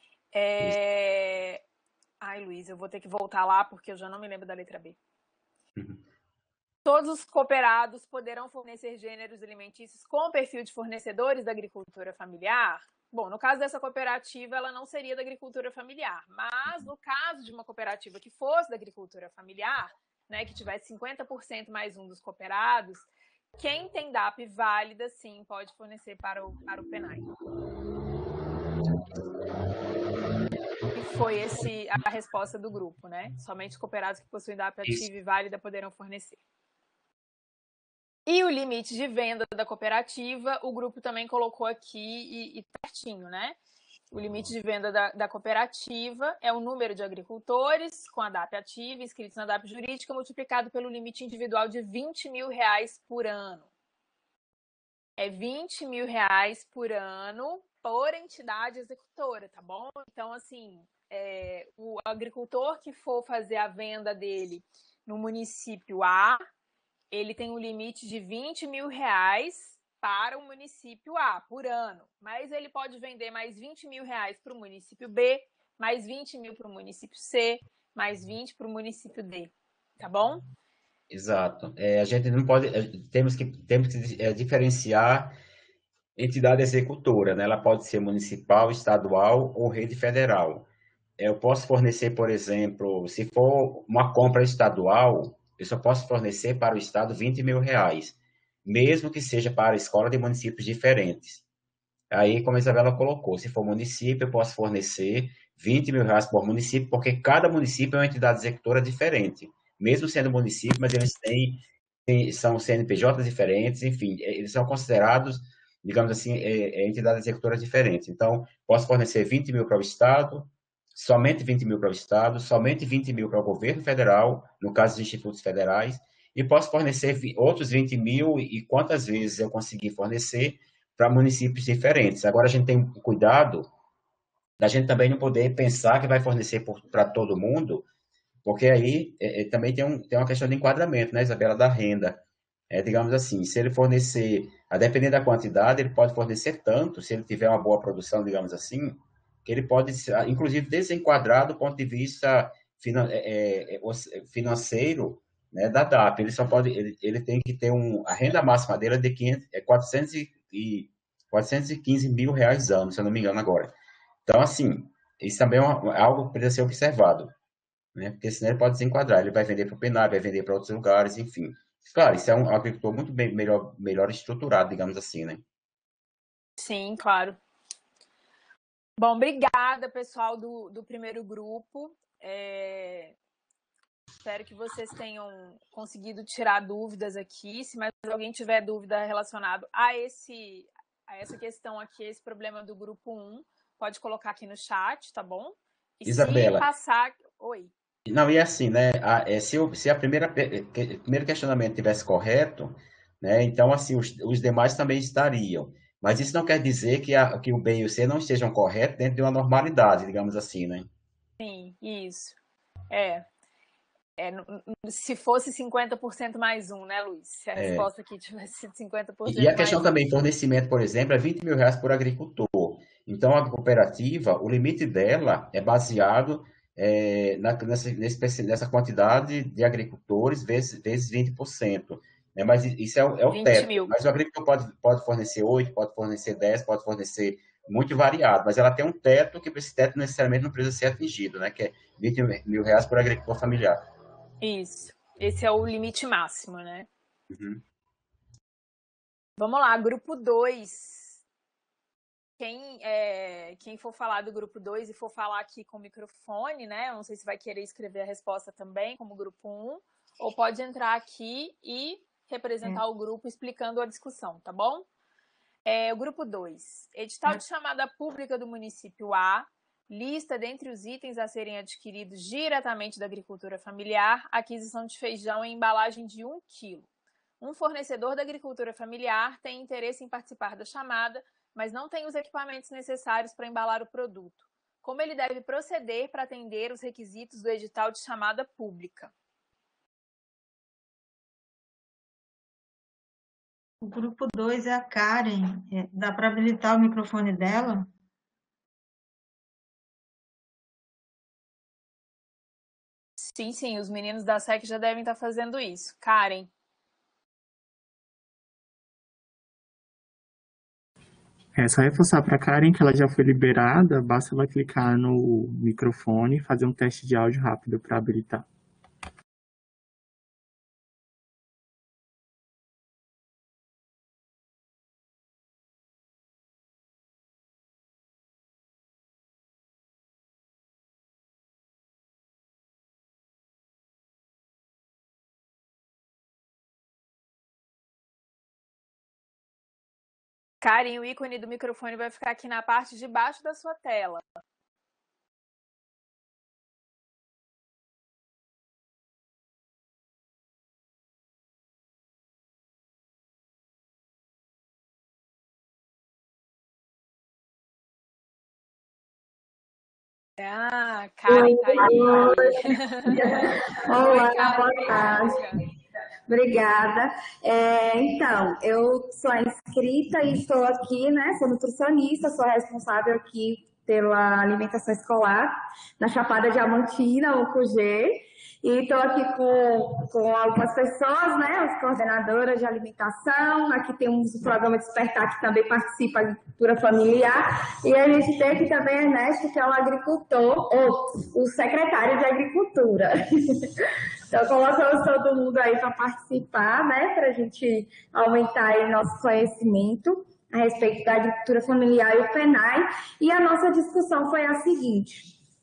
Ai, Luiz, eu vou ter que voltar lá porque eu já não me lembro da letra B. Todos os cooperados poderão fornecer gêneros alimentícios com perfil de fornecedores da agricultura familiar? Bom, no caso dessa cooperativa, ela não seria da agricultura familiar, mas no caso de uma cooperativa que fosse da agricultura familiar, né, que tivesse 50% mais um dos cooperados, quem tem DAP válida, sim, pode fornecer para o PENAI. E foi a resposta do grupo, né? Somente os cooperados que possuem DAP ativa e válida poderão fornecer. E o limite de venda da cooperativa, o grupo também colocou aqui e certinho, né? O limite de venda da cooperativa é o número de agricultores com a DAP ativa inscritos na DAP jurídica multiplicado pelo limite individual de R$20 mil por ano. É R$20 mil por ano por entidade executora, tá bom? Então, assim, o agricultor que for fazer a venda dele no município A, ele tem um limite de R$20 mil para o município A por ano, mas ele pode vender mais R$20 mil para o município B, mais R$20 mil para o município C, mais 20 para o município D, tá bom? Exato. A gente não pode, temos que diferenciar entidade executora, né? Ela pode ser municipal, estadual ou rede federal. Eu posso fornecer, por exemplo, se for uma compra estadual, eu só posso fornecer para o estado R$20 mil, mesmo que seja para a escola de municípios diferentes. Aí, como a Isabela colocou, se for município, eu posso fornecer R$20 mil por município, porque cada município é uma entidade executora diferente. Mesmo sendo município, mas eles têm são CNPJs diferentes, enfim, eles são considerados, digamos assim, entidades executoras diferentes. Então, posso fornecer 20 mil para o Estado, somente 20 mil para o Estado, somente 20 mil para o governo federal, no caso dos institutos federais, e posso fornecer outros 20 mil e quantas vezes eu conseguir fornecer para municípios diferentes. Agora, a gente tem cuidado da gente também não poder pensar que vai fornecer para todo mundo, porque aí também tem uma questão de enquadramento, né, Isabela, da renda. Digamos assim, se ele fornecer, a depender da quantidade, ele pode fornecer tanto, se ele tiver uma boa produção, digamos assim, que ele pode, inclusive, desenquadrar do ponto de vista financeiro, né, da DAP. Ele só pode, ele tem que ter a renda máxima dele é de 415 mil reais ano, se eu não me engano agora. Então, assim, isso também é algo que precisa ser observado, né? Porque senão ele pode desenquadrar, ele vai vender para o PNAD, vai vender para outros lugares, enfim. Claro, isso é um agricultor muito bem, melhor estruturado, digamos assim, né? Sim, claro. Bom, obrigada, pessoal do primeiro grupo. Espero que vocês tenham conseguido tirar dúvidas aqui. Se mais alguém tiver dúvida relacionada a essa questão aqui, esse problema do grupo 1, pode colocar aqui no chat, tá bom? E Isabela, se passar... Oi. não, e assim, né? Se a primeiro questionamento tivesse correto, né? Então, assim, os demais também estariam. Mas isso não quer dizer que o B e o C não estejam corretos dentro de uma normalidade, digamos assim, né? Sim, isso. Se fosse 50% mais um, né, Luiz? Se a resposta aqui tivesse sido E 50% a questão mais um. também, fornecimento, por exemplo, é 20 mil reais por agricultor. Então, a cooperativa, o limite dela é baseado nessa quantidade de agricultores vezes 20%. Né? Mas isso é o 20 teto. mil. Mas o agricultor pode fornecer 8, pode fornecer 10, pode fornecer muito variado. Mas ela tem um teto que esse teto necessariamente não precisa ser atingido, né? Que é 20 mil reais por agricultor familiar. Isso. Esse é o limite máximo, né? Uhum. Vamos lá, grupo 2. Quem for falar do grupo 2 e for falar aqui com o microfone, né? Eu não sei se vai querer escrever a resposta também, como grupo 1, ou pode entrar aqui e representar o grupo explicando a discussão, tá bom? O grupo 2. Edital de chamada pública do município A, lista dentre os itens a serem adquiridos diretamente da agricultura familiar, aquisição de feijão em embalagem de 1 quilo. Um fornecedor da agricultura familiar tem interesse em participar da chamada, mas não tem os equipamentos necessários para embalar o produto. Como ele deve proceder para atender os requisitos do edital de chamada pública? O grupo 2 é a Karen. Dá para habilitar o microfone dela? Sim, os meninos da SEC já devem estar fazendo isso. Karen. É só reforçar para a Karen que ela já foi liberada, basta ela clicar no microfone e fazer um teste de áudio rápido para habilitar. Karen, o ícone do microfone vai ficar aqui na parte de baixo da sua tela. Karen tá aí. Olá, Oi, Karen, boa tarde. Obrigada. Então, eu sou a inscrita e estou aqui, né? Sou nutricionista, sou responsável aqui pela alimentação escolar na Chapada Diamantina, UFG. E estou aqui com algumas pessoas, né? As coordenadoras de alimentação. Aqui temos o programa Despertar, que também participa da agricultura familiar. E a gente tem aqui também Ernesto, que é um agricultor, ou o secretário de Agricultura. Então, colocamos todo mundo aí para participar, né? Para a gente aumentar aí nosso conhecimento a respeito da agricultura familiar e o PENAI. E a nossa discussão foi a seguinte.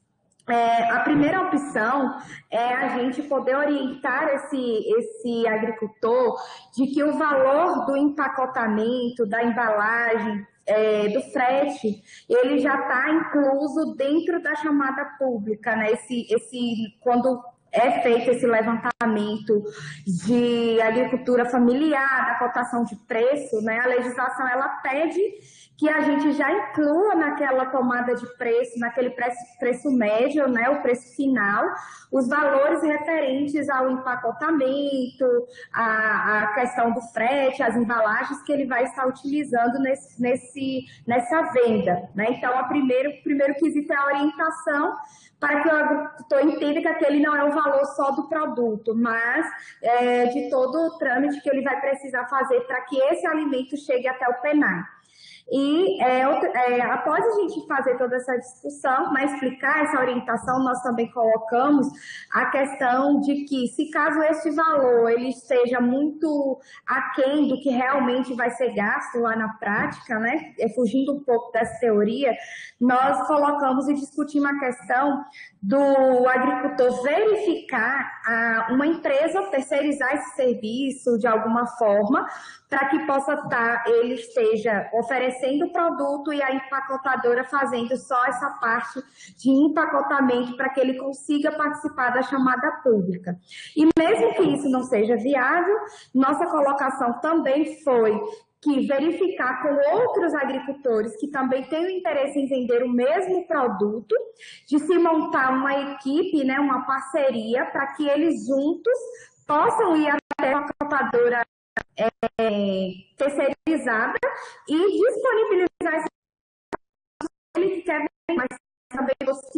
A primeira opção é a gente poder orientar esse agricultor de que o valor do empacotamento, da embalagem, do frete, ele já está incluso dentro da chamada pública, né? Quando é feito esse levantamento de agricultura familiar, da cotação de preço, né? A legislação ela pede que a gente já inclua naquela tomada de preço, naquele preço médio, né, o preço final, os valores referentes ao empacotamento, a questão do frete, as embalagens que ele vai estar utilizando nessa venda, né? Então, o primeiro quesito é a orientação para que o agricultor entenda que aquele não é o valor só do produto, mas de todo o trâmite que ele vai precisar fazer para que esse alimento chegue até o PENAI. E após a gente fazer toda essa discussão, né, explicar essa orientação, nós também colocamos a questão de que, se caso esse valor ele esteja muito aquém do que realmente vai ser gasto lá na prática, né, fugindo um pouco dessa teoria, nós colocamos e discutimos a questão do agricultor verificar uma empresa terceirizar esse serviço de alguma forma, para que ele esteja oferecendo o produto e a empacotadora fazendo só essa parte de empacotamento para que ele consiga participar da chamada pública. E mesmo que isso não seja viável, nossa colocação também foi que verificar com outros agricultores que também têm o interesse em vender o mesmo produto, de se montar uma equipe, né, uma parceria, para que eles juntos possam ir até a empacotadora terceirizada e disponibilizar esse ele que quer vender, mas também você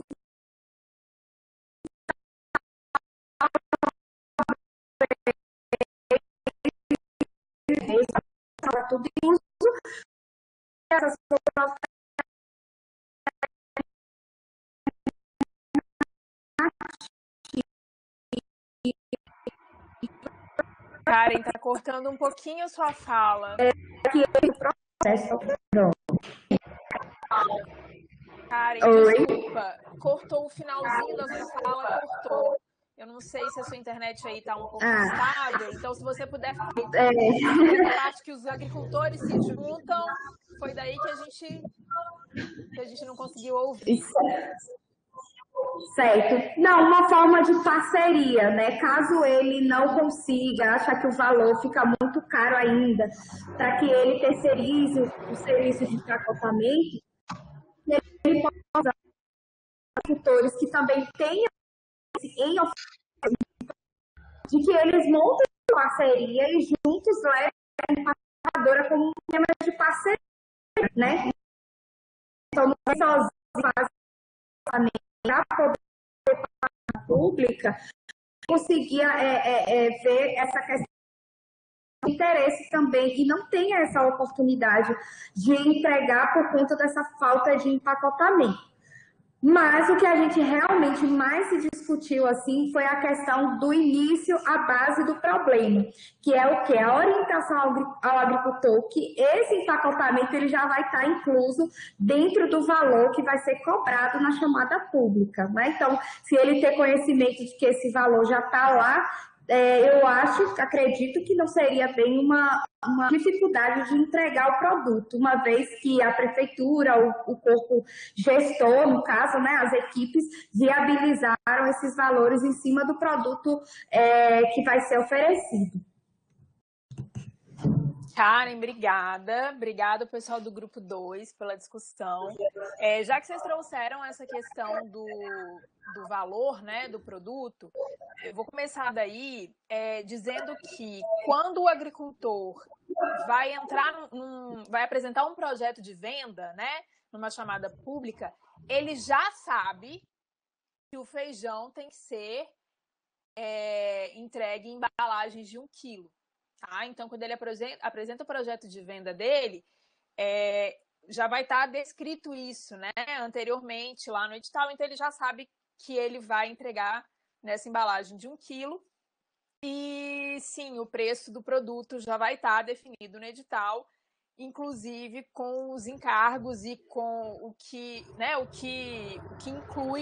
está tudo em uso. Essas Karen, tá cortando um pouquinho a sua fala. Karen, desculpa, cortou o finalzinho da sua fala, cortou. Eu não sei se a sua internet aí tá um pouco instável, então se você puder falar a parte que os agricultores se juntam, foi daí que a gente não conseguiu ouvir. Certo. Não, uma forma de parceria, né? Caso ele não consiga, acha que o valor fica muito caro ainda, para que ele terceirize o serviço de empacotamento, ele pode usar agricultores que também tenham em oferta de que eles montem parceria e juntos levem a empacotadora como um tema de parceria, né? Então, não é sozinho para poder a pública, conseguia ver essa questão de interesse também e não tenha essa oportunidade de entregar por conta dessa falta de empacotamento. Mas o que a gente realmente mais se discutiu assim foi a questão do início, a base do problema, que é o quê? A orientação ao agricultor, que esse empacotamento ele já vai estar incluso dentro do valor que vai ser cobrado na chamada pública, né? Então, se ele ter conhecimento de que esse valor já está lá, eu acredito que não seria bem uma dificuldade de entregar o produto, uma vez que a prefeitura, o corpo gestor, no caso, né, as equipes, viabilizaram esses valores em cima do produto que vai ser oferecido. Karen, obrigada. Obrigada, pessoal do Grupo 2, pela discussão. Já que vocês trouxeram essa questão do valor, né, do produto, eu vou começar daí dizendo que quando o agricultor vai vai apresentar um projeto de venda, né, numa chamada pública, ele já sabe que o feijão tem que ser entregue em embalagens de 1 quilo. Tá? Então, quando ele apresenta o projeto de venda dele, já vai estar descrito isso, né, anteriormente lá no edital, então ele já sabe que ele vai entregar nessa embalagem de 1 quilo e, sim, o preço do produto já vai estar definido no edital, inclusive com os encargos e com o que inclui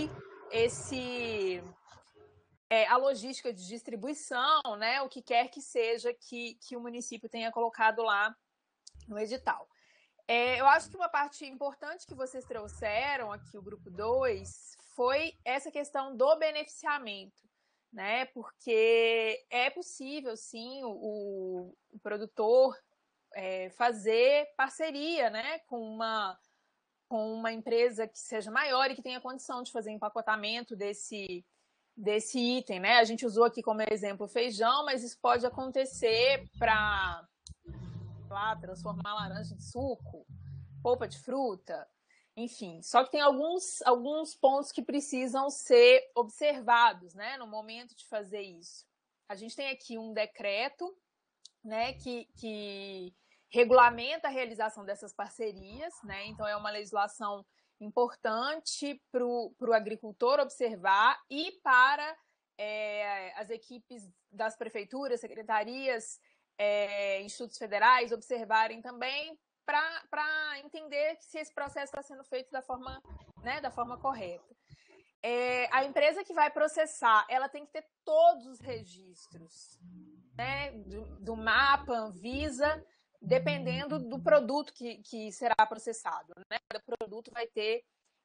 a logística de distribuição, né, o que quer que seja que o município tenha colocado lá no edital. Eu acho que uma parte importante que vocês trouxeram aqui, o grupo 2, foi essa questão do beneficiamento, né, porque é possível, sim, o produtor fazer parceria, né, com uma empresa que seja maior e que tenha condição de fazer empacotamento desse item, né? A gente usou aqui como exemplo o feijão, mas isso pode acontecer para transformar laranja em suco, polpa de fruta, enfim. Só que tem alguns pontos que precisam ser observados, né, no momento de fazer isso. A gente tem aqui um decreto, né, que regulamenta a realização dessas parcerias, né? Então é uma legislação importante para o agricultor observar e para as equipes das prefeituras, secretarias, institutos federais observarem também para entender se esse processo está sendo feito da forma correta. A empresa que vai processar, ela tem que ter todos os registros, né, do MAPA, Anvisa, dependendo do produto que será processado, né? Cada produto vai ter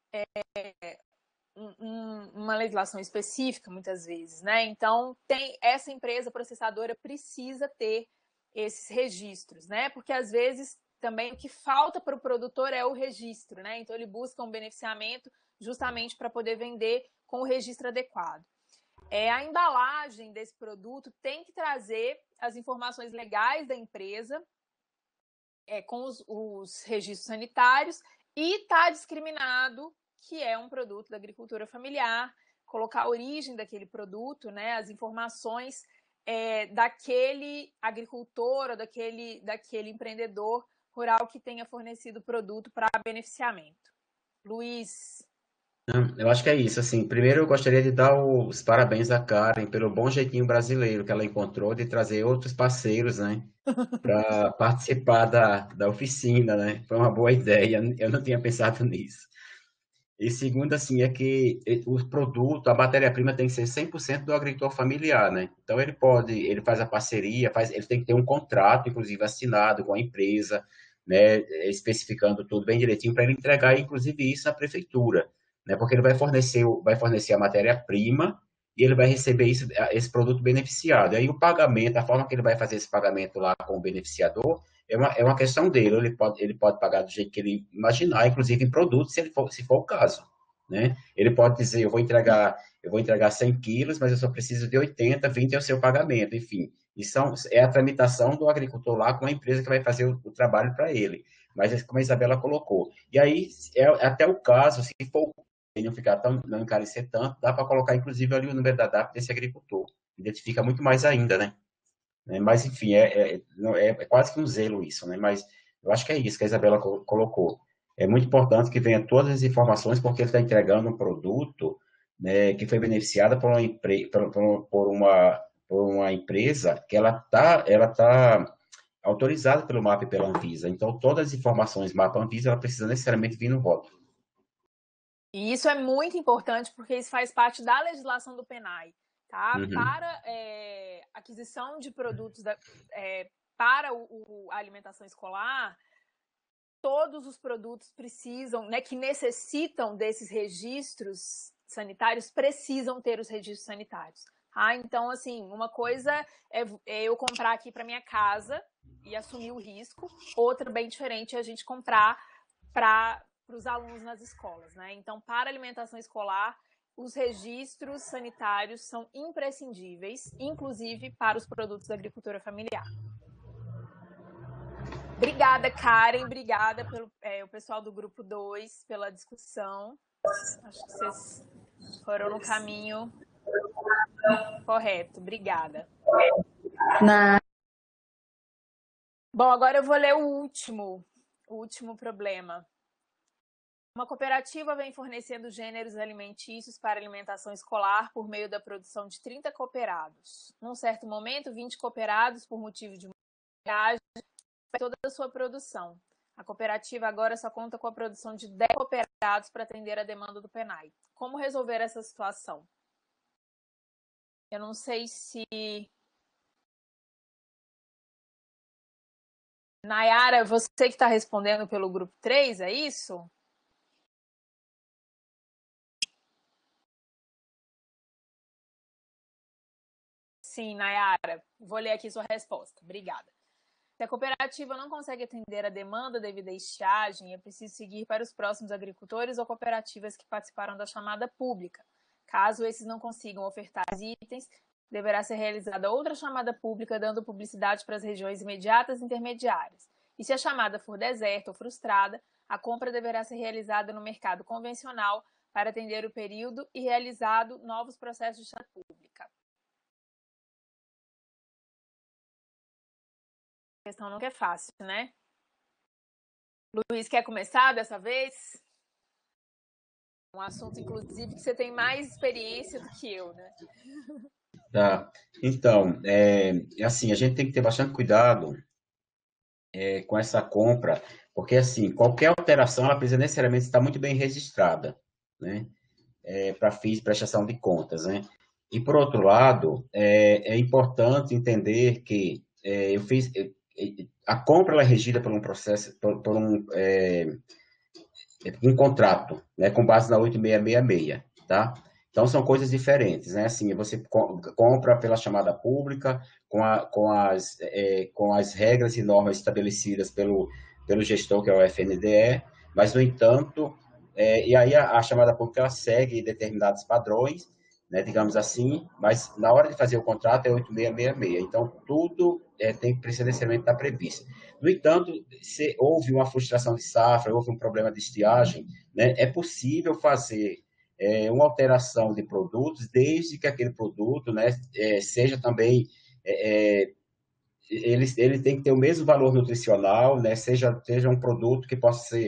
uma legislação específica, muitas vezes, né? Então, essa empresa processadora precisa ter esses registros, né? Porque, às vezes, também o que falta para o produtor é o registro, né? Então, ele busca um beneficiamento justamente para poder vender com o registro adequado. A embalagem desse produto tem que trazer as informações legais da empresa, com os registros sanitários, e está discriminado que é um produto da agricultura familiar, colocar a origem daquele produto, né, as informações daquele agricultor ou daquele empreendedor rural que tenha fornecido o produto para beneficiamento. Luiz. Eu acho que é isso, assim, primeiro eu gostaria de dar os parabéns à Karen pelo bom jeitinho brasileiro que ela encontrou de trazer outros parceiros, né, para participar da oficina, né, foi uma boa ideia, eu não tinha pensado nisso. E segundo, assim, é que o produto, a matéria-prima tem que ser 100% do agricultor familiar, né, então ele faz a parceria, ele tem que ter um contrato, inclusive assinado com a empresa, né, especificando tudo bem direitinho para ele entregar, inclusive, isso à prefeitura, né? Porque ele vai fornecer a matéria-prima e ele vai receber esse produto beneficiado. E aí o pagamento, a forma que ele vai fazer esse pagamento lá com o beneficiador, é uma questão dele. Ele pode pagar do jeito que ele imaginar, inclusive em produtos, se for o caso, né? Ele pode dizer, eu vou entregar 100 quilos, mas eu só preciso de 80, 20 é o seu pagamento, enfim. Isso é a tramitação do agricultor lá com a empresa que vai fazer o trabalho para ele. Mas como a Isabela colocou. E aí, até o caso, se for não ficar não encarecer tanto, dá para colocar, inclusive, ali o número da DAP desse agricultor. Identifica muito mais ainda, né? Mas, enfim, é quase que um zelo isso, né? Mas eu acho que é isso que a Isabela colocou. É muito importante que venha todas as informações, porque ele está entregando um produto, né, que foi beneficiado por uma empresa que ela tá autorizada pelo MAPA e pela Anvisa. Então, todas as informações MAPA-Anvisa, ela precisa necessariamente vir no rótulo. E isso é muito importante porque isso faz parte da legislação do PENAI, tá? Uhum. Para aquisição de produtos para a alimentação escolar, todos os produtos precisam, né, que necessitam desses registros sanitários, precisam ter os registros sanitários. Tá? Então, assim, uma coisa é eu comprar aqui para minha casa e assumir o risco, outra bem diferente é a gente comprar para os alunos nas escolas, né? Então, para a alimentação escolar, os registros sanitários são imprescindíveis, inclusive para os produtos da agricultura familiar. Obrigada, Karen, obrigada pelo o pessoal do grupo 2 pela discussão. Acho que vocês foram no caminho correto. Obrigada. Bom, agora eu vou ler o último problema. Uma cooperativa vem fornecendo gêneros alimentícios para alimentação escolar por meio da produção de 30 cooperados. Num certo momento, 20 cooperados, por motivo de uma viagem, toda a sua produção. A cooperativa agora só conta com a produção de 10 cooperados para atender a demanda do PENAI. Como resolver essa situação? Eu não sei se... Nayara, você que está respondendo pelo grupo 3, é isso? Sim, Nayara. Vou ler aqui sua resposta. Obrigada. Se a cooperativa não consegue atender a demanda devido à estiagem, é preciso seguir para os próximos agricultores ou cooperativas que participaram da chamada pública. Caso esses não consigam ofertar os itens, deverá ser realizada outra chamada pública, dando publicidade para as regiões imediatas e intermediárias. E se a chamada for deserta ou frustrada, a compra deverá ser realizada no mercado convencional para atender o período e realizado novos processos de chamada pública. A questão nunca é fácil, né? Luiz, quer começar dessa vez? Um assunto, inclusive, que você tem mais experiência do que eu, né? Tá. Então, assim, a gente tem que ter bastante cuidado com essa compra, porque, assim, qualquer alteração, ela precisa necessariamente estar muito bem registrada, né? Para fins de prestação de contas, né? E, por outro lado, é importante entender que a compra ela é regida por um processo, por um contrato, né, com base na 8666, tá? Então, são coisas diferentes, né? Assim, você compra pela chamada pública, com as regras e normas estabelecidas pelo gestor, que é o FNDE, mas, no entanto, e aí a chamada pública ela segue determinados padrões, né, digamos assim, mas na hora de fazer o contrato é 8666. Então, tudo precisa necessariamente estar previsto. No entanto, se houve uma frustração de safra, houve um problema de estiagem, né, é possível fazer uma alteração de produtos, desde que aquele produto, né, seja também... ele tem que ter o mesmo valor nutricional, né, seja um produto que possa ser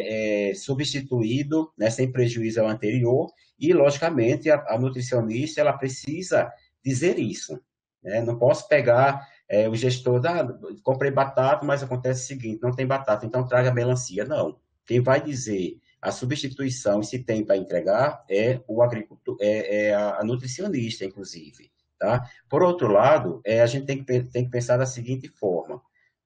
substituído, né, sem prejuízo ao anterior, e, logicamente, a nutricionista ela precisa dizer isso, né? Não posso pegar o gestor comprei batata, mas acontece o seguinte, não tem batata, então traga melancia. Não. Quem vai dizer a substituição e se tem para entregar é o agricultor, a nutricionista, inclusive. Tá? Por outro lado, a gente tem que pensar da seguinte forma: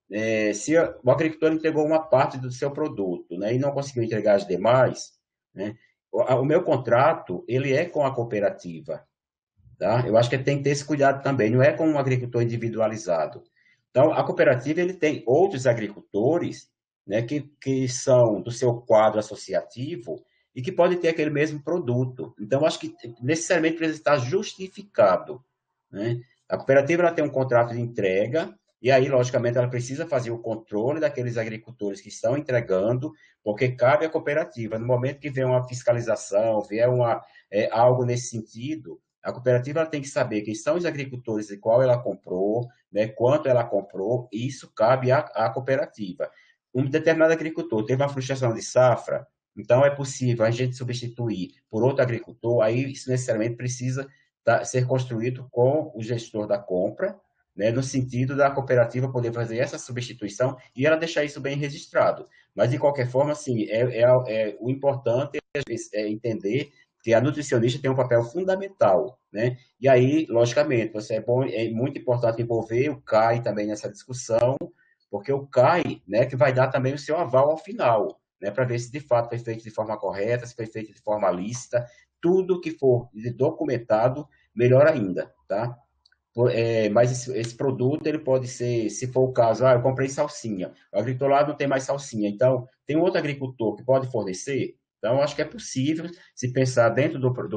se o agricultor entregou uma parte do seu produto, né, e não conseguiu entregar as demais, né, o meu contrato ele é com a cooperativa. Tá? Eu acho que tem que ter esse cuidado também, não é com um agricultor individualizado. Então, a cooperativa ele tem outros agricultores, né, que são do seu quadro associativo e que podem ter aquele mesmo produto. Então, acho que necessariamente precisa estar justificado, né? A cooperativa ela tem um contrato de entrega, e aí, logicamente, ela precisa fazer o controle daqueles agricultores que estão entregando, porque cabe à cooperativa, no momento que vier uma fiscalização, vier algo nesse sentido, a cooperativa ela tem que saber quem são os agricultores e qual ela comprou, né, quanto ela comprou, e isso cabe à cooperativa. Um determinado agricultor teve uma frustração de safra, então é possível a gente substituir por outro agricultor, aí isso necessariamente precisa ser construído com o gestor da compra, né, no sentido da cooperativa poder fazer essa substituição e ela deixar isso bem registrado. Mas, de qualquer forma, assim, o importante é entender que a nutricionista tem um papel fundamental, né? E aí, logicamente, é muito importante envolver o CAI também nessa discussão, porque o CAI, né, que vai dar também o seu aval ao final, né, para ver se de fato foi feito de forma correta, se foi feito de forma lícita, tudo que for documentado, melhor ainda, tá? Mas esse produto, ele pode ser, se for o caso, eu comprei salsinha, o agricultor lá não tem mais salsinha, então tem outro agricultor que pode fornecer. Então, acho que é possível se pensar dentro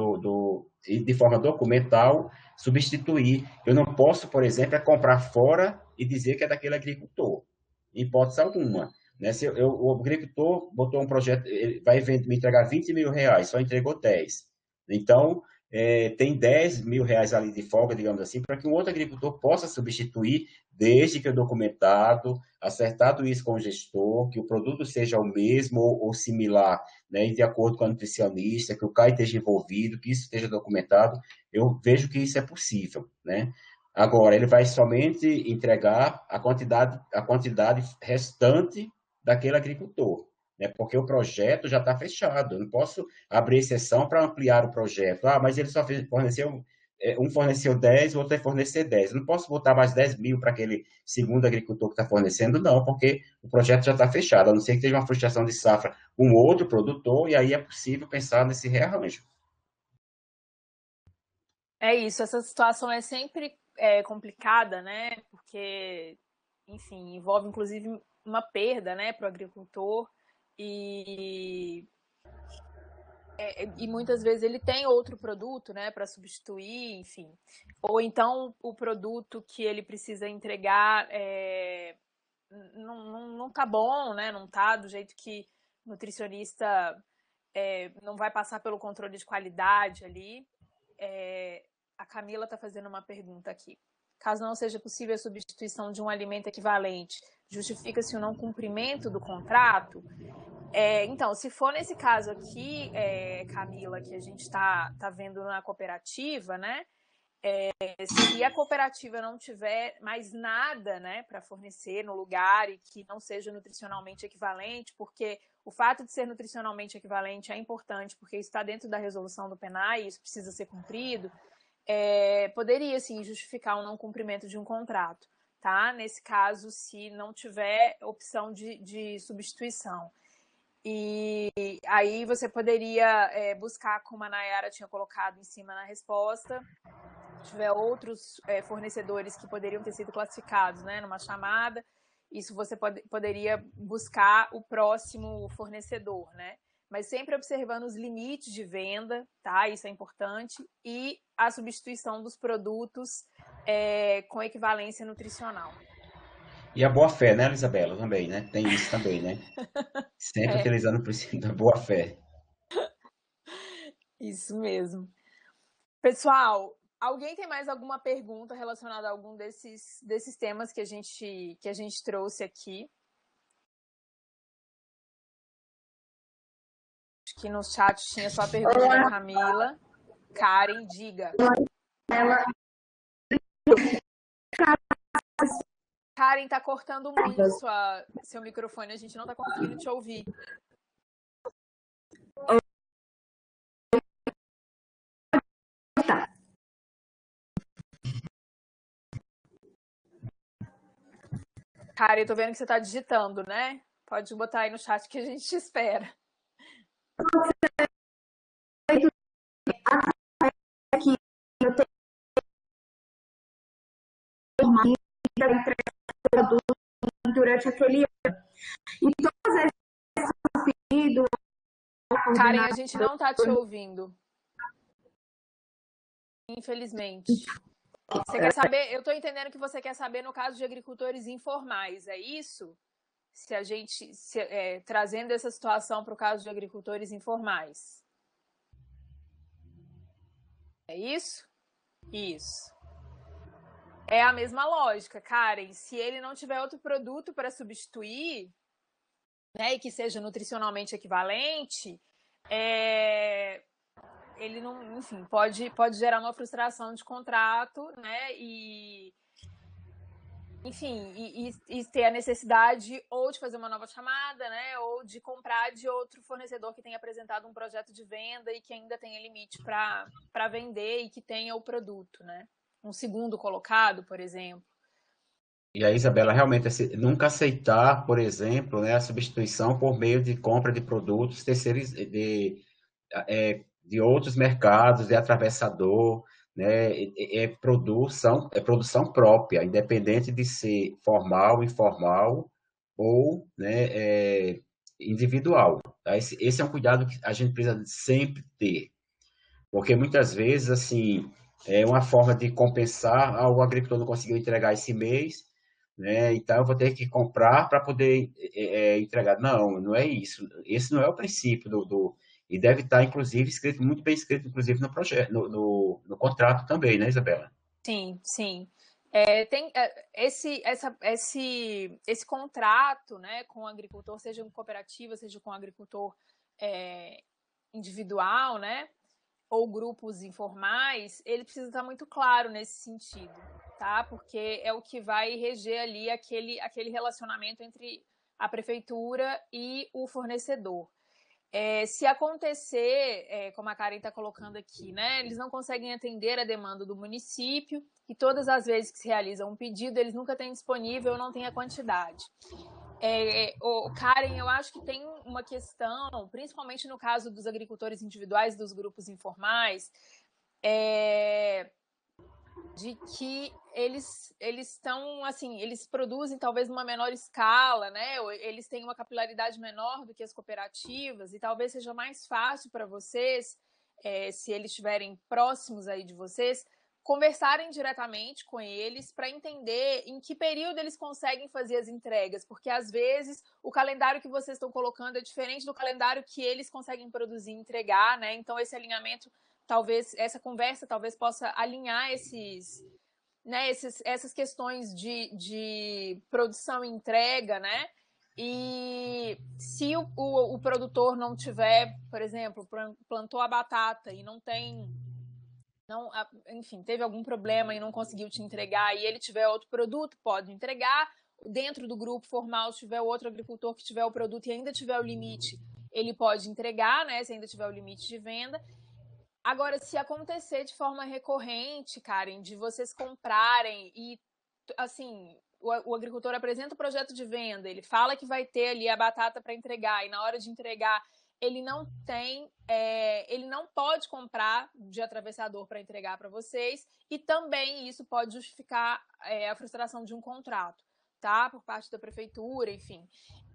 de forma documental, substituir. Eu não posso, por exemplo, comprar fora e dizer que é daquele agricultor, em hipótese alguma. Né? Se o agricultor botou um projeto, ele vai me entregar 20 mil reais, só entregou 10. Então, tem 10 mil reais ali de folga, digamos assim, para que um outro agricultor possa substituir, desde que o documentado, acertado isso com o gestor, que o produto seja o mesmo ou similar, né, de acordo com a nutricionista, que o CAI esteja envolvido, que isso esteja documentado, eu vejo que isso é possível, né? Agora, ele vai somente entregar a quantidade restante daquele agricultor, né? Porque o projeto já está fechado. Eu não posso abrir exceção para ampliar o projeto. Ah, mas ele só forneceu, um forneceu 10, o outro vai fornecer 10. Eu não posso botar mais 10 mil para aquele segundo agricultor que está fornecendo, não, porque o projeto já está fechado, a não ser que tenha uma frustração de safra com outro produtor, e aí é possível pensar nesse rearranjo. É isso, essa situação é sempre complicada, né? Porque, enfim, envolve inclusive uma perda, né, para o agricultor e muitas vezes ele tem outro produto, né, para substituir, enfim. Ou então o produto que ele precisa entregar não tá bom, né? Não tá do jeito que o nutricionista não vai passar pelo controle de qualidade ali. A Camila está fazendo uma pergunta aqui. Caso não seja possível a substituição de um alimento equivalente, justifica-se o não cumprimento do contrato? Então, se for nesse caso aqui, Camila, que a gente está vendo na cooperativa, né? Se a cooperativa não tiver mais nada, né, para fornecer no lugar e que não seja nutricionalmente equivalente, porque o fato de ser nutricionalmente equivalente é importante, porque isso está dentro da resolução do PNAE e isso precisa ser cumprido, poderia, sim, justificar o não cumprimento de um contrato, tá? Nesse caso, se não tiver opção de substituição. E aí você poderia buscar, como a Nayara tinha colocado em cima na resposta, se tiver outros fornecedores que poderiam ter sido classificados, né, numa chamada, isso você poderia buscar o próximo fornecedor, né? Mas sempre observando os limites de venda, tá? Isso é importante, e a substituição dos produtos com equivalência nutricional. E a boa-fé, né, Isabela? Também, né? Tem isso também, né? Sempre utilizando o princípio da boa-fé. Isso mesmo. Pessoal, alguém tem mais alguma pergunta relacionada a algum desses temas que a gente trouxe aqui? Acho que no chat tinha só a pergunta da Camila. Karen, diga. Karen, tá cortando muito seu microfone, a gente não tá conseguindo te ouvir. Karen, eu tô vendo que você tá digitando, né? Pode botar aí no chat que a gente te espera. Durante aquele ano. E todas essas pedidos. Karen, a gente não tá te ouvindo. Infelizmente. Você quer saber? Eu tô entendendo que você quer saber no caso de agricultores informais, é isso? Se a gente trazendo essa situação para o caso de agricultores informais. É isso? Isso. É a mesma lógica, Karen. Se ele não tiver outro produto para substituir, né, e que seja nutricionalmente equivalente, ele não, enfim, pode gerar uma frustração de contrato, né, enfim, e ter a necessidade ou de fazer uma nova chamada, né, ou de comprar de outro fornecedor que tenha apresentado um projeto de venda e que ainda tenha limite para vender e que tenha o produto, né? Um segundo colocado, por exemplo. E a Isabela, realmente, nunca aceitar, por exemplo, né, a substituição por meio de compra de produtos terceiros, de outros mercados, de atravessador, né, produção própria, independente de ser formal, informal ou, né, individual. Tá? Esse é um cuidado que a gente precisa sempre ter, porque muitas vezes, assim, é uma forma de compensar, o agricultor não conseguiu entregar esse mês, né, então eu vou ter que comprar para poder entregar. Não, não é isso. Esse não é o princípio e deve estar, inclusive, escrito, muito bem escrito, inclusive, no projeto, no contrato também, né, Isabela? Sim, sim. Tem esse contrato, né, com o agricultor, seja com cooperativa, seja com agricultor individual, né, ou grupos informais, ele precisa estar muito claro nesse sentido, tá? Porque é o que vai reger ali aquele relacionamento entre a prefeitura e o fornecedor. Se acontecer, como a Karen está colocando aqui, né, eles não conseguem atender a demanda do município e todas as vezes que se realiza um pedido, eles nunca têm disponível ou não têm a quantidade. Karen, eu acho que tem uma questão, principalmente no caso dos agricultores individuais, dos grupos informais, de que eles estão, assim, eles produzem talvez numa menor escala, né? Eles têm uma capilaridade menor do que as cooperativas e talvez seja mais fácil para vocês, se eles estiverem próximos aí de vocês, conversarem diretamente com eles para entender em que período eles conseguem fazer as entregas, porque às vezes o calendário que vocês estão colocando é diferente do calendário que eles conseguem produzir e entregar, né? Então esse alinhamento, talvez, essa conversa talvez possa alinhar essas questões de produção e entrega, né? E se o produtor não tiver, por exemplo, plantou a batata e enfim, teve algum problema e não conseguiu te entregar e ele tiver outro produto, pode entregar. Dentro do grupo formal, se tiver outro agricultor que tiver o produto e ainda tiver o limite, ele pode entregar, né? Se ainda tiver o limite de venda. Agora, se acontecer de forma recorrente, Karen, de vocês comprarem e, assim, o agricultor apresenta o projeto de venda, ele fala que vai ter ali a batata para entregar e na hora de entregar ele não tem, ele não pode comprar de atravessador para entregar para vocês e também isso pode justificar a frustração de um contrato, tá? Por parte da prefeitura, enfim.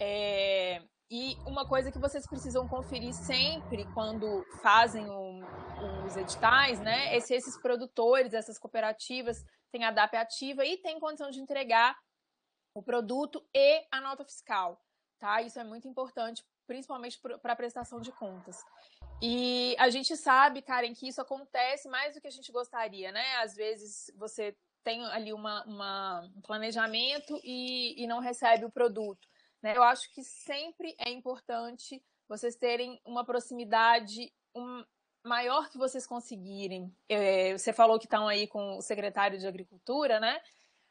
E uma coisa que vocês precisam conferir sempre quando fazem os editais, né? Se esses produtores, essas cooperativas têm a DAP ativa e têm condição de entregar o produto e a nota fiscal, tá? Isso é muito importante, principalmente para a prestação de contas. E a gente sabe, Karen, que isso acontece mais do que a gente gostaria, né? Às vezes você tem ali um planejamento e não recebe o produto. Né? Eu acho que sempre é importante vocês terem uma proximidade maior que vocês conseguirem. Você falou que estão aí com o secretário de Agricultura, né?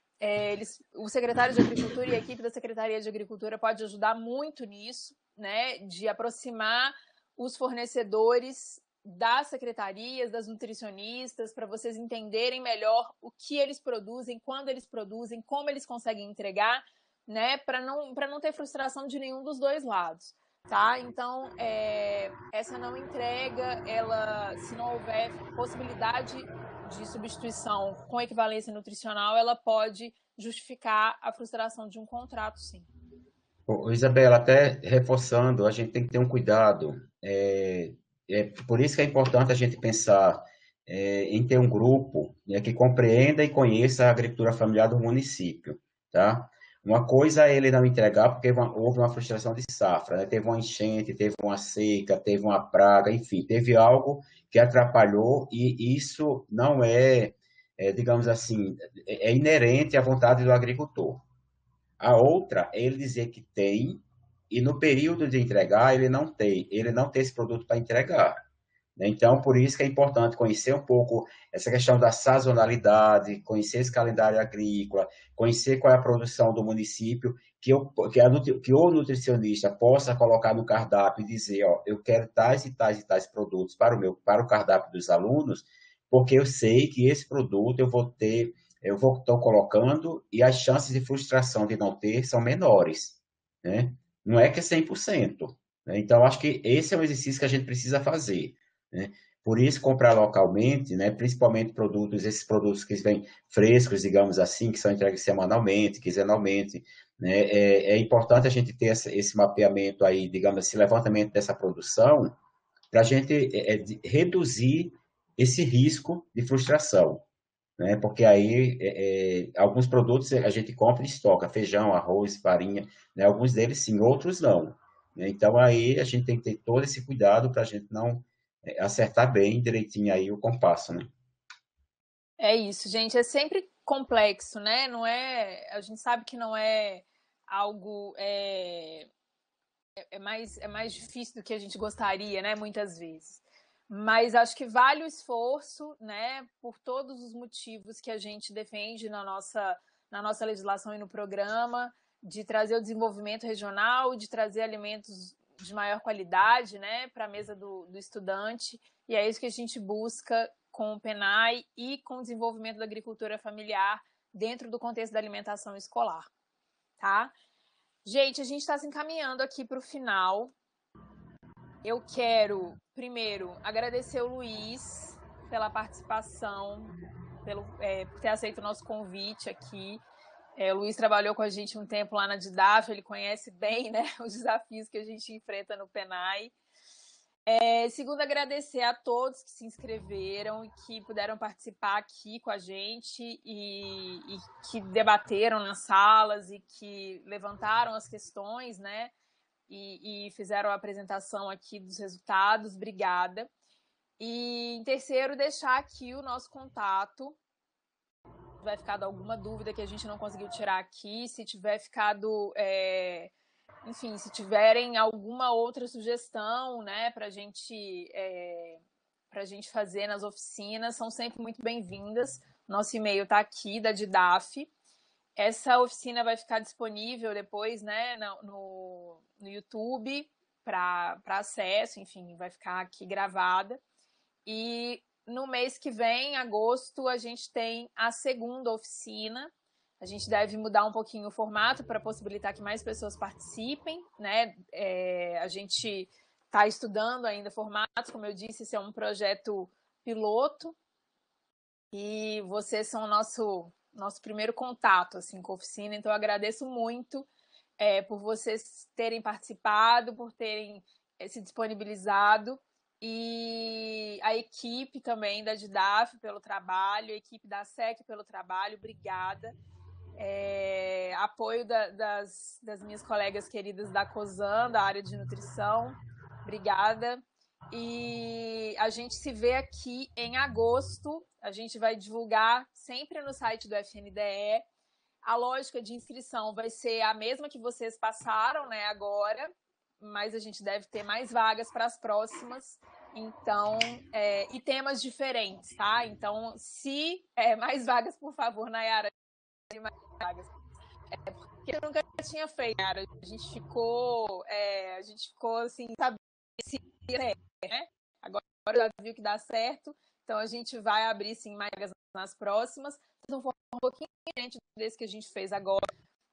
O secretário de Agricultura e a equipe da Secretaria de Agricultura pode ajudar muito nisso, né? De aproximar os fornecedores das secretarias, das nutricionistas, para vocês entenderem melhor o que eles produzem, quando eles produzem, como eles conseguem entregar, né, para não ter frustração de nenhum dos dois lados, tá? Então, essa não entrega, se não houver possibilidade de substituição com equivalência nutricional, ela pode justificar a frustração de um contrato, sim. Isabela, até reforçando, a gente tem que ter um cuidado. Por isso que é importante a gente pensar em ter um grupo, né, que compreenda e conheça a agricultura familiar do município, tá? Uma coisa é ele não entregar porque houve uma frustração de safra, né? Teve uma enchente, teve uma seca, teve uma praga, enfim, teve algo que atrapalhou e isso não digamos assim, é inerente à vontade do agricultor. A outra é ele dizer que tem e no período de entregar ele não tem esse produto para entregar. Então, por isso que é importante conhecer um pouco essa questão da sazonalidade, conhecer esse calendário agrícola, conhecer qual é a produção do município, que o nutricionista possa colocar no cardápio e dizer, ó, eu quero tais e tais e tais produtos para o cardápio dos alunos, porque eu sei que esse produto eu vou estar colocando e as chances de frustração de não ter são menores, né? Não é que é 100%. Né? Então, acho que esse é um exercício que a gente precisa fazer. Né? Por isso, comprar localmente, né, principalmente esses produtos que vêm frescos, digamos assim, que são entregues semanalmente, quinzenalmente, né, é importante a gente ter esse mapeamento aí, digamos assim, levantamento dessa produção, para a gente reduzir esse risco de frustração. Né, porque aí alguns produtos a gente compra e estoca, feijão, arroz, farinha, né, alguns deles sim, outros não. Né? Então, aí a gente tem que ter todo esse cuidado para a gente não acertar bem direitinho aí o compasso, né? É isso, gente. É sempre complexo, né? Não é. A gente sabe que não é algo. É mais difícil do que a gente gostaria, né? Muitas vezes. Mas acho que vale o esforço, né? Por todos os motivos que a gente defende na nossa legislação e no programa. de trazer o desenvolvimento regional, de trazer alimentos de maior qualidade, né, para a mesa do estudante, e é isso que a gente busca com o PENAI e com o desenvolvimento da agricultura familiar dentro do contexto da alimentação escolar, tá? Gente, a gente está se encaminhando aqui para o final. Eu quero, primeiro, agradecer o Luiz pela participação, por ter aceito o nosso convite aqui. O Luiz trabalhou com a gente um tempo lá na Didaf, ele conhece bem, né, os desafios que a gente enfrenta no PENAI. Segundo, agradecer a todos que se inscreveram e que puderam participar aqui com a gente e que debateram nas salas e que levantaram as questões, né, e fizeram a apresentação aqui dos resultados. Obrigada. E, em terceiro, deixar aqui o nosso contato. Vai ficar alguma dúvida que a gente não conseguiu tirar aqui, se tiver ficado, enfim, se tiverem alguma outra sugestão, né, para a gente fazer nas oficinas, são sempre muito bem-vindas. Nosso e-mail está aqui, da Didaf. Essa oficina vai ficar disponível depois, né, no YouTube para acesso, enfim, vai ficar aqui gravada. E no mês que vem, em agosto, a gente tem a segunda oficina. A gente deve mudar um pouquinho o formato para possibilitar que mais pessoas participem, né? A gente está estudando ainda formatos, como eu disse, esse é um projeto piloto e vocês são o nosso primeiro contato assim, com a oficina, então eu agradeço muito por vocês terem participado, por terem se disponibilizado. E a equipe também da Didaf pelo trabalho, a equipe da SEC pelo trabalho, obrigada. Apoio das minhas colegas queridas da COSAN, da área de nutrição, obrigada. E a gente se vê aqui em agosto, a gente vai divulgar sempre no site do FNDE. A lógica de inscrição vai ser a mesma que vocês passaram, né, agora, mas a gente deve ter mais vagas para as próximas, então, e temas diferentes, tá? Então, se mais vagas, por favor, Nayara, mais vagas. Porque eu nunca tinha feito, Nayara, a gente ficou assim, sabe, né? Agora já viu que dá certo, então a gente vai abrir, sim, mais vagas nas próximas, de um pouquinho diferente desse que a gente fez agora,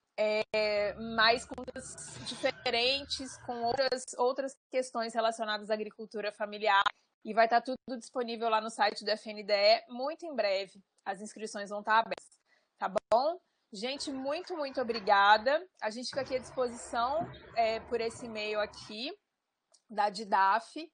mais com coisas diferentes, com outras questões relacionadas à agricultura familiar, e vai estar tudo disponível lá no site do FNDE muito em breve. As inscrições vão estar abertas, tá bom? Gente, muito, muito obrigada. A gente fica aqui à disposição por esse e-mail aqui, da Didaf,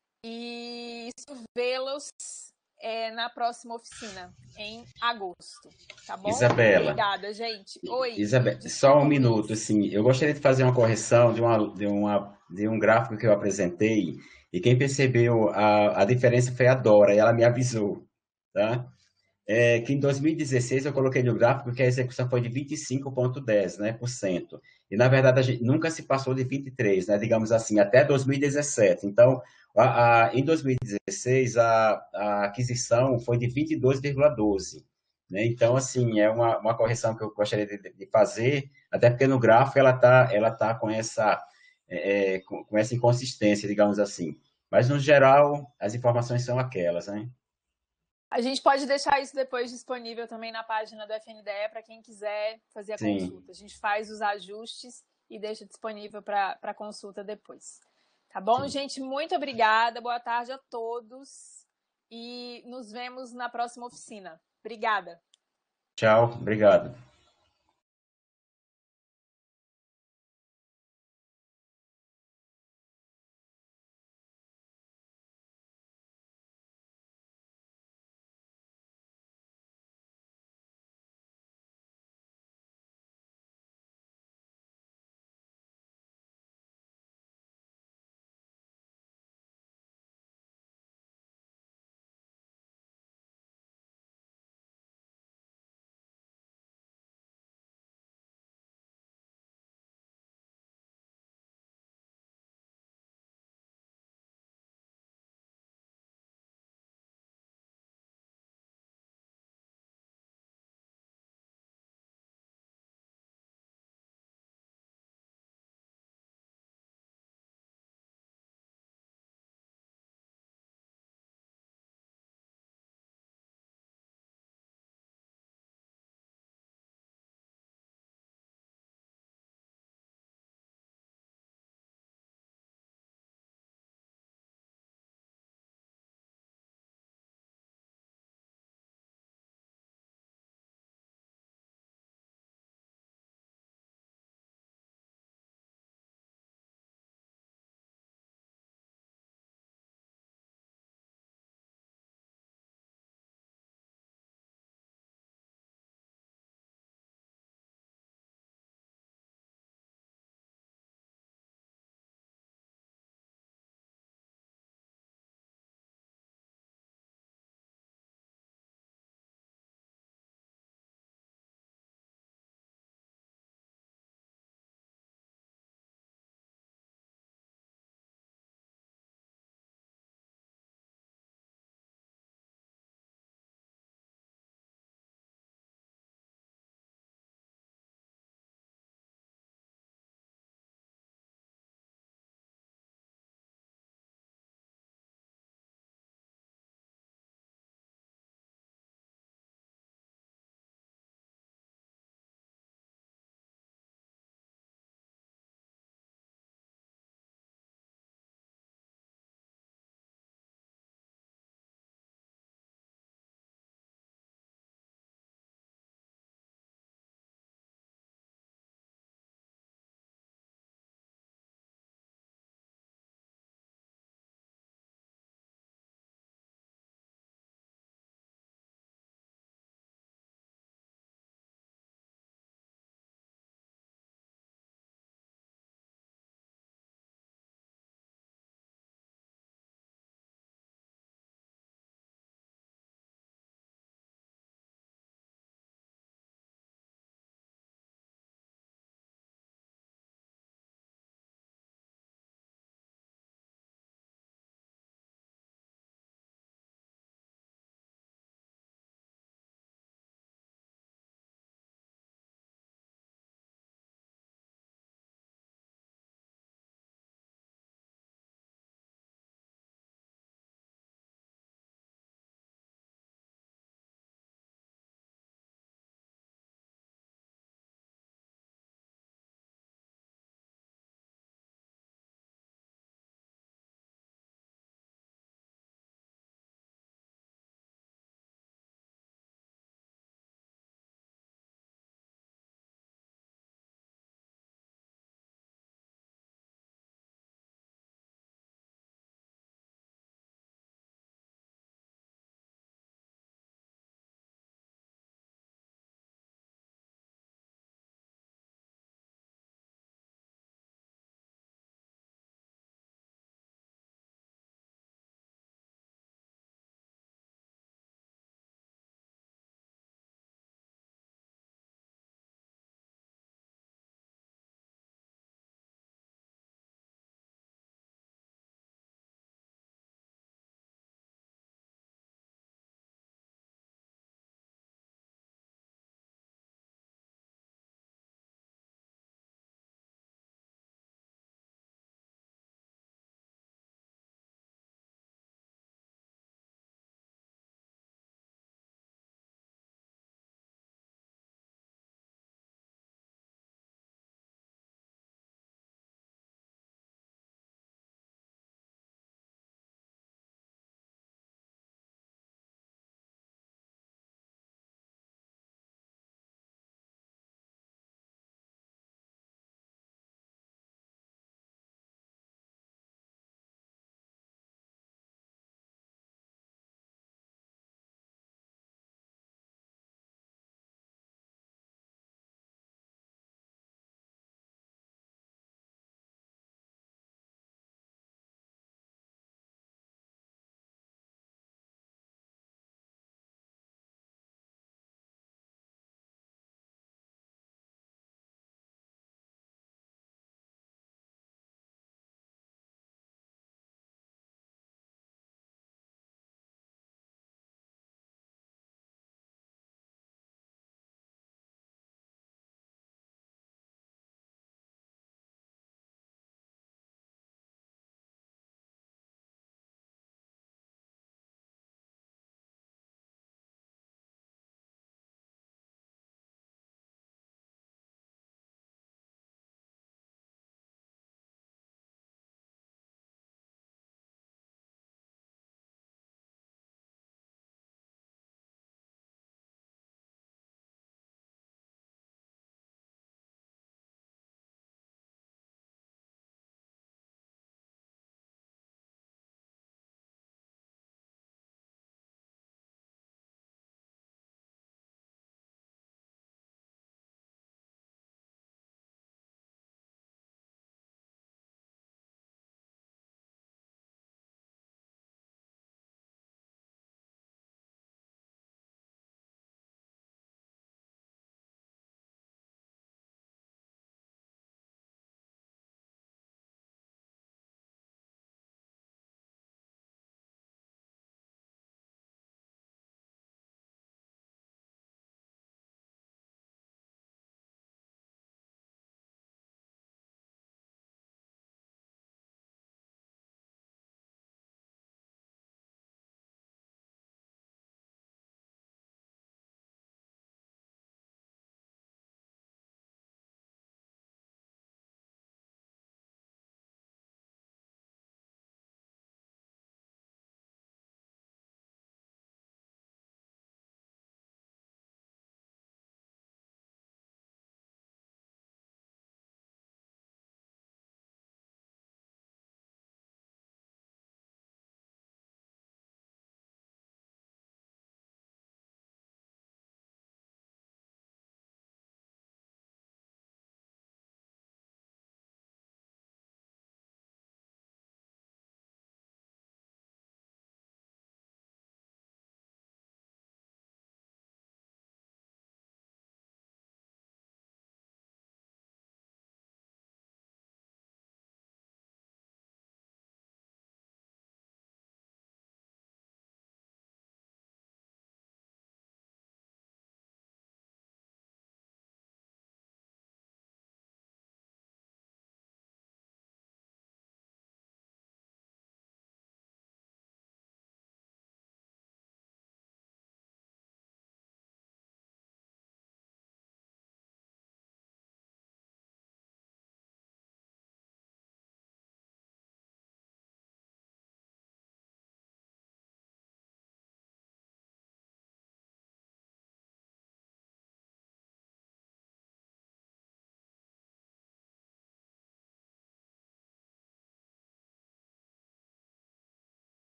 e vê-los na próxima oficina, em agosto, tá bom? Isabela. Obrigada, gente. Oi. Isabela, só um minuto, assim, eu gostaria de fazer uma correção de um gráfico que eu apresentei, e quem percebeu a diferença foi a Dora, e ela me avisou, tá? Que em 2016 eu coloquei no gráfico que a execução foi de 25,10%, né, por cento. E, na verdade, a gente nunca se passou de 23%, né, digamos assim, até 2017. Então, em 2016, a aquisição foi de 22,12%. Né? Então, assim, é uma correção que eu gostaria de fazer, até porque no gráfico ela tá com essa inconsistência, digamos assim. Mas, no geral, as informações são aquelas, né? A gente pode deixar isso depois disponível também na página do FNDE para quem quiser fazer a consulta. A gente faz os ajustes e deixa disponível para consulta depois. Tá bom, Sim. Gente? Muito obrigada. Boa tarde a todos. E nos vemos na próxima oficina. Obrigada. Tchau. Obrigado.